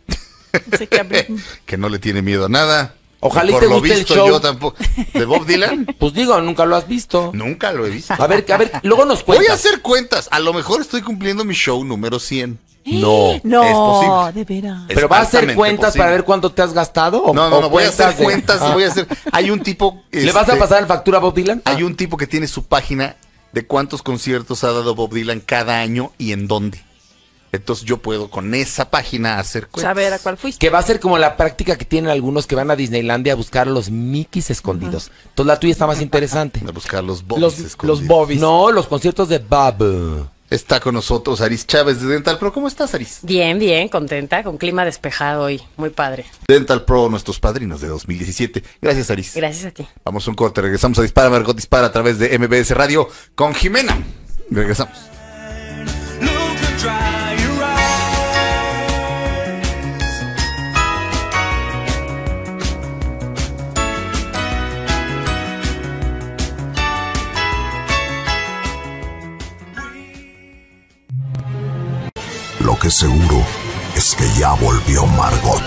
Que no le tiene miedo a nada. Ojalá y por te lo guste el visto show. yo tampoco. ¿De Bob Dylan? Pues digo, nunca lo has visto. Nunca lo he visto. A ver, luego nos cuentas. Voy a hacer cuentas. A lo mejor estoy cumpliendo mi show número 100. No. No, es posible. de veras. ¿Pero vas a hacer altamente cuentas posible. para ver cuánto te has gastado? ¿O, No, o voy a hacer cuentas de- cuentas, Ah. voy a hacer. Hay un tipo. ¿Le vas a pasar la factura a Bob Dylan? Hay un tipo que tiene su página de cuántos conciertos ha dado Bob Dylan cada año y en dónde. Entonces yo puedo con esa página hacer cuentas. Saber a cuál fuiste. Que va a ser como la práctica que tienen algunos que van a Disneylandia a buscar los Mickeys escondidos. Entonces la tuya está más interesante. A buscar los Bobs Los escondidos. Bobbies. No, los conciertos de Bob. Está con nosotros Aris Chávez de Dental Pro. ¿Cómo estás, Aris? Bien, bien, contenta, con clima despejado hoy, muy padre. Dental Pro, nuestros padrinos de 2017. Gracias, Aris. Gracias a ti. Vamos a un corte, regresamos a Dispara, Margot Dispara a través de MBS Radio con Jimena. Regresamos. Lo que seguro es que ya volvió Margot.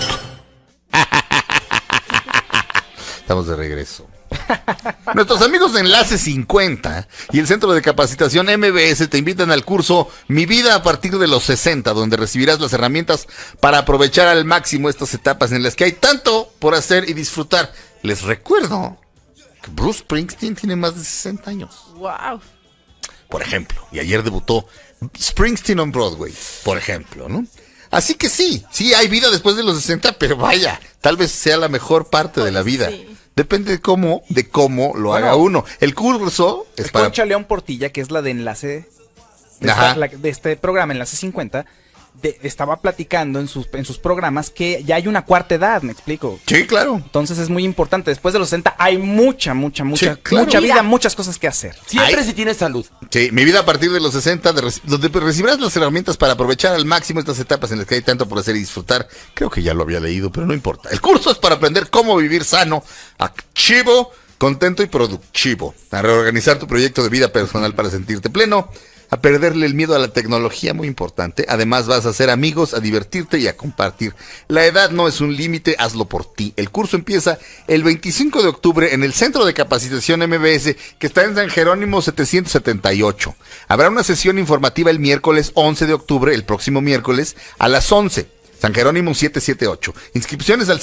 Estamos de regreso. Nuestros amigos de Enlace 50 y el Centro de Capacitación MBS te invitan al curso Mi Vida a partir de los 60, donde recibirás las herramientas para aprovechar al máximo estas etapas en las que hay tanto por hacer y disfrutar. Les recuerdo que Bruce Springsteen tiene más de 60 años, Wow. por ejemplo, y ayer debutó Springsteen on Broadway, por ejemplo, ¿no? Así que sí hay vida después de los 60, pero vaya, tal vez sea la mejor parte de la vida. sí. Depende de cómo lo haga uno. El curso es para... Concha León Portilla, que es la de enlace de, Ajá. de este programa, Enlace 50, estaba platicando en sus programas que ya hay una cuarta edad, me explico. Sí, claro. Entonces es muy importante. Después de los 60 hay mucha claro. vida, muchas cosas que hacer. Siempre Ay. si tienes salud. Sí, Mi Vida a partir de los 60, donde recibirás las herramientas para aprovechar al máximo estas etapas en las que hay tanto por hacer y disfrutar. Creo que ya lo había leído, pero no importa. El curso es para aprender cómo vivir sano, activo, contento y productivo. A reorganizar tu proyecto de vida personal para sentirte pleno. A perderle el miedo a la tecnología, muy importante. Además vas a hacer amigos, a divertirte y a compartir. La edad no es un límite, hazlo por ti. El curso empieza el 25 de octubre en el Centro de Capacitación MBS, que está en San Jerónimo 778. Habrá una sesión informativa el miércoles 11 de octubre, el próximo miércoles, a las 11. San Jerónimo 778. Inscripciones al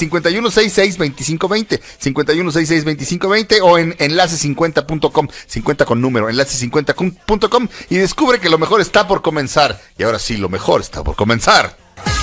5166-2520, 5166-2520 o en enlace50.com, 50 con número, enlace50.com y descubre que lo mejor está por comenzar. Y ahora sí, lo mejor está por comenzar.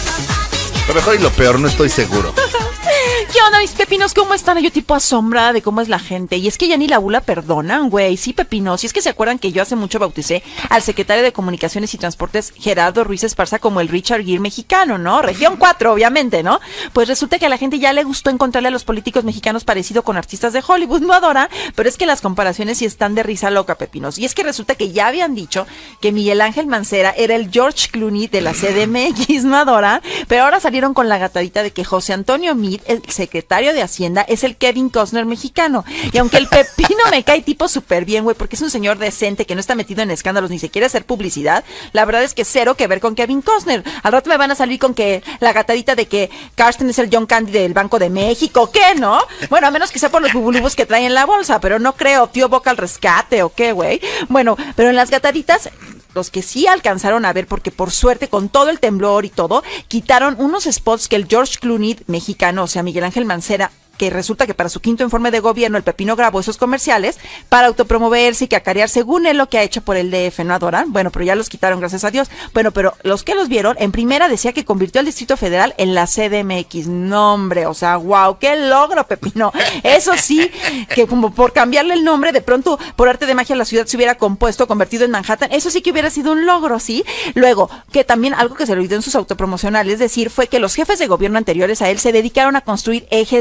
Lo mejor y lo peor, no estoy seguro. ¿Qué onda, mis pepinos? ¿Cómo están? Yo tipo asombrada de cómo es la gente. Y es que ya ni la bula perdonan, güey. Sí, pepinos. Y es que se acuerdan que yo hace mucho bauticé al secretario de Comunicaciones y Transportes, Gerardo Ruiz Esparza, como el Richard Gere mexicano, ¿no? Región 4, obviamente, ¿no? Pues resulta que a la gente ya le gustó encontrarle a los políticos mexicanos parecido con artistas de Hollywood. No adora, pero es que las comparaciones sí están de risa loca, pepinos. Y es que resulta que ya habían dicho que Miguel Ángel Mancera era el George Clooney de la CDMX, no adora. Pero ahora salieron con la gatadita de que José Antonio Meade, el secretario de Hacienda, es el Kevin Costner mexicano. Y aunque el pepino me cae tipo súper bien, güey, porque es un señor decente que no está metido en escándalos ni se quiere hacer publicidad, la verdad es que cero que ver con Kevin Costner. Al rato me van a salir con que la gatadita de que Carsten es el John Candy del Banco de México, ¿qué, no? Bueno, a menos que sea por los bubulubos que trae en la bolsa, pero no creo, tío Boca al rescate o qué, güey. Bueno, pero en las gataditas, los que sí alcanzaron a ver, porque por suerte con todo el temblor y todo, quitaron unos spots que el George Clooney mexicano, o sea, Miguel Ángel Mancera, que resulta que para su quinto informe de gobierno el pepino grabó esos comerciales para autopromoverse y cacarear según él lo que ha hecho por el DF, ¿no adoran? Bueno, pero ya los quitaron, gracias a Dios. Bueno, pero los que los vieron, en primera decía que convirtió al Distrito Federal en la CDMX. No, hombre, o sea, wow, qué logro, pepino. Eso sí, que como por cambiarle el nombre, de pronto, por arte de magia, la ciudad se hubiera compuesto, convertido en Manhattan. Eso sí que hubiera sido un logro, ¿sí? Luego, que también algo que se le olvidó en sus autopromocionales decir fue que los jefes de gobierno anteriores a él se dedicaron a construir ejes viales.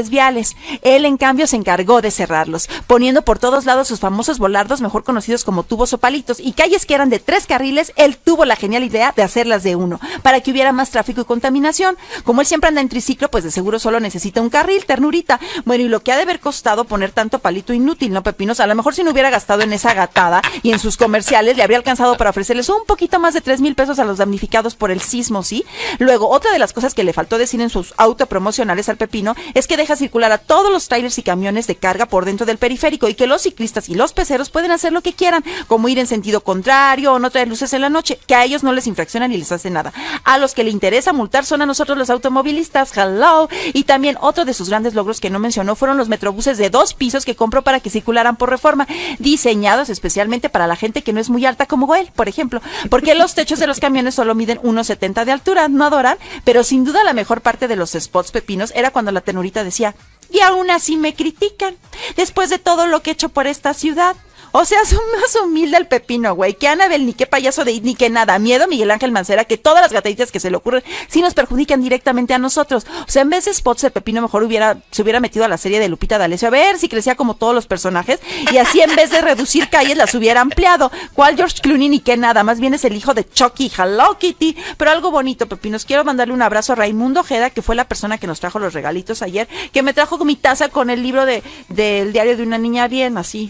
carriles. Él, en cambio, se encargó de cerrarlos, poniendo por todos lados sus famosos volardos, mejor conocidos como tubos o palitos, y calles que eran de 3 carriles, él tuvo la genial idea de hacerlas de 1, para que hubiera más tráfico y contaminación. Como él siempre anda en triciclo, pues de seguro solo necesita un carril, ternurita. Bueno, y lo que ha de haber costado poner tanto palito inútil, ¿no, Pepinos? A lo mejor si no hubiera gastado en esa gatada y en sus comerciales, le habría alcanzado para ofrecerles un poquito más de 3,000 pesos a los damnificados por el sismo, ¿sí? Luego, otra de las cosas que le faltó decir en sus autopromocionales al Pepino es que deja circular a todos los trailers y camiones de carga por dentro del periférico y que los ciclistas y los peceros pueden hacer lo que quieran, como ir en sentido contrario o no traer luces en la noche, que a ellos no les infraccionan ni les hace nada. A los que le interesa multar son a nosotros los automovilistas, hello. Y también otro de sus grandes logros que no mencionó fueron los metrobuses de 2 pisos que compró para que circularan por Reforma, diseñados especialmente para la gente que no es muy alta como él, por ejemplo, porque los techos de los camiones solo miden 1,70 de altura, ¿no adoran? Pero sin duda la mejor parte de los spots Pepinos era cuando la ternurita decía: y aún así me critican, después de todo lo que he hecho por esta ciudad. O sea, son más humilde el Pepino, güey, que Anabel, ni qué payaso de It, ni qué nada. Miedo Miguel Ángel Mancera, que todas las gataditas que se le ocurren sí nos perjudican directamente a nosotros. O sea, en vez de spots, el Pepino mejor se hubiera metido a la serie de Lupita D'Alessio a ver si crecía como todos los personajes, y así en vez de reducir calles las hubiera ampliado. ¿Cuál George Clooney ni qué nada? Más bien es el hijo de Chucky, Hello Kitty. Pero algo bonito, Pepinos, quiero mandarle un abrazo a Raimundo Ojeda, que fue la persona que nos trajo los regalitos ayer, que me trajo mi taza con el libro del diario de una niña bien, así.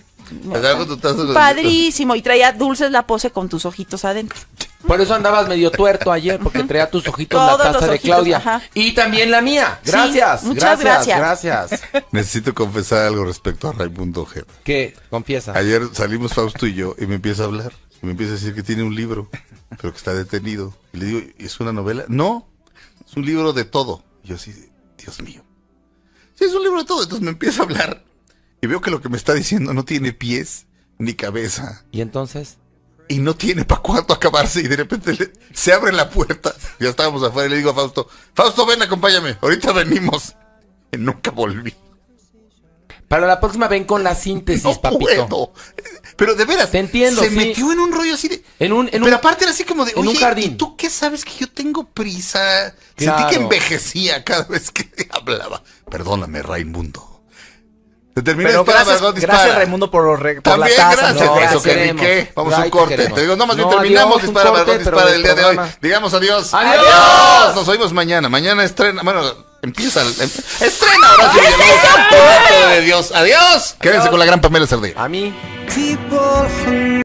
Padrísimo, y traía dulces la pose con tus ojitos adentro. Por eso andabas medio tuerto ayer, porque traía tus ojitos Todos la taza los de ojitos, Claudia. ajá. Y también la mía. Gracias. Sí, muchas gracias. Necesito confesar algo respecto a Raimundo Ojeda. ¿Qué? Confiesa. Ayer salimos Fausto y yo y me empieza a hablar. Y me empieza a decir que tiene un libro, pero que está detenido. Y le digo, ¿es una novela? No, es un libro de todo. Y yo así, Dios mío. Sí, es un libro de todo. Entonces me empieza a hablar. Y veo que lo que me está diciendo no tiene pies ni cabeza. ¿Y entonces? Y no tiene para cuánto acabarse. Y de repente se abre la puerta. Ya estábamos afuera y le digo a Fausto, Fausto, ven, acompáñame. Ahorita venimos. Y nunca volví. Para la próxima ven con la síntesis, No papito. puedo. Pero de veras, Te entiendo, se sí. metió en un rollo así de... Pero aparte era así como de, en un oye, jardín. ¿y tú qué sabes que yo tengo prisa? Claro. Sentí que envejecía cada vez que hablaba. Perdóname, Raimundo. Se terminó. Pero Dispara, gracias, Margot, dispara. gracias Raimundo por la También taza. gracias, No, por eso gracias, que ni queremos. qué. Vamos a Ay, un te corte. queremos. Te digo, no, más bien No, terminamos. adiós, un Dispara, corte, Margot, pero dispara del el día de hoy. programa. Digamos adiós. ¡Adiós! Nos oímos mañana. Mañana estrena. Bueno, empieza. Estrena Horacio Villalobos. Por acto de Dios. Adiós. Quédense con la gran Pamela Cerdeira. A mí.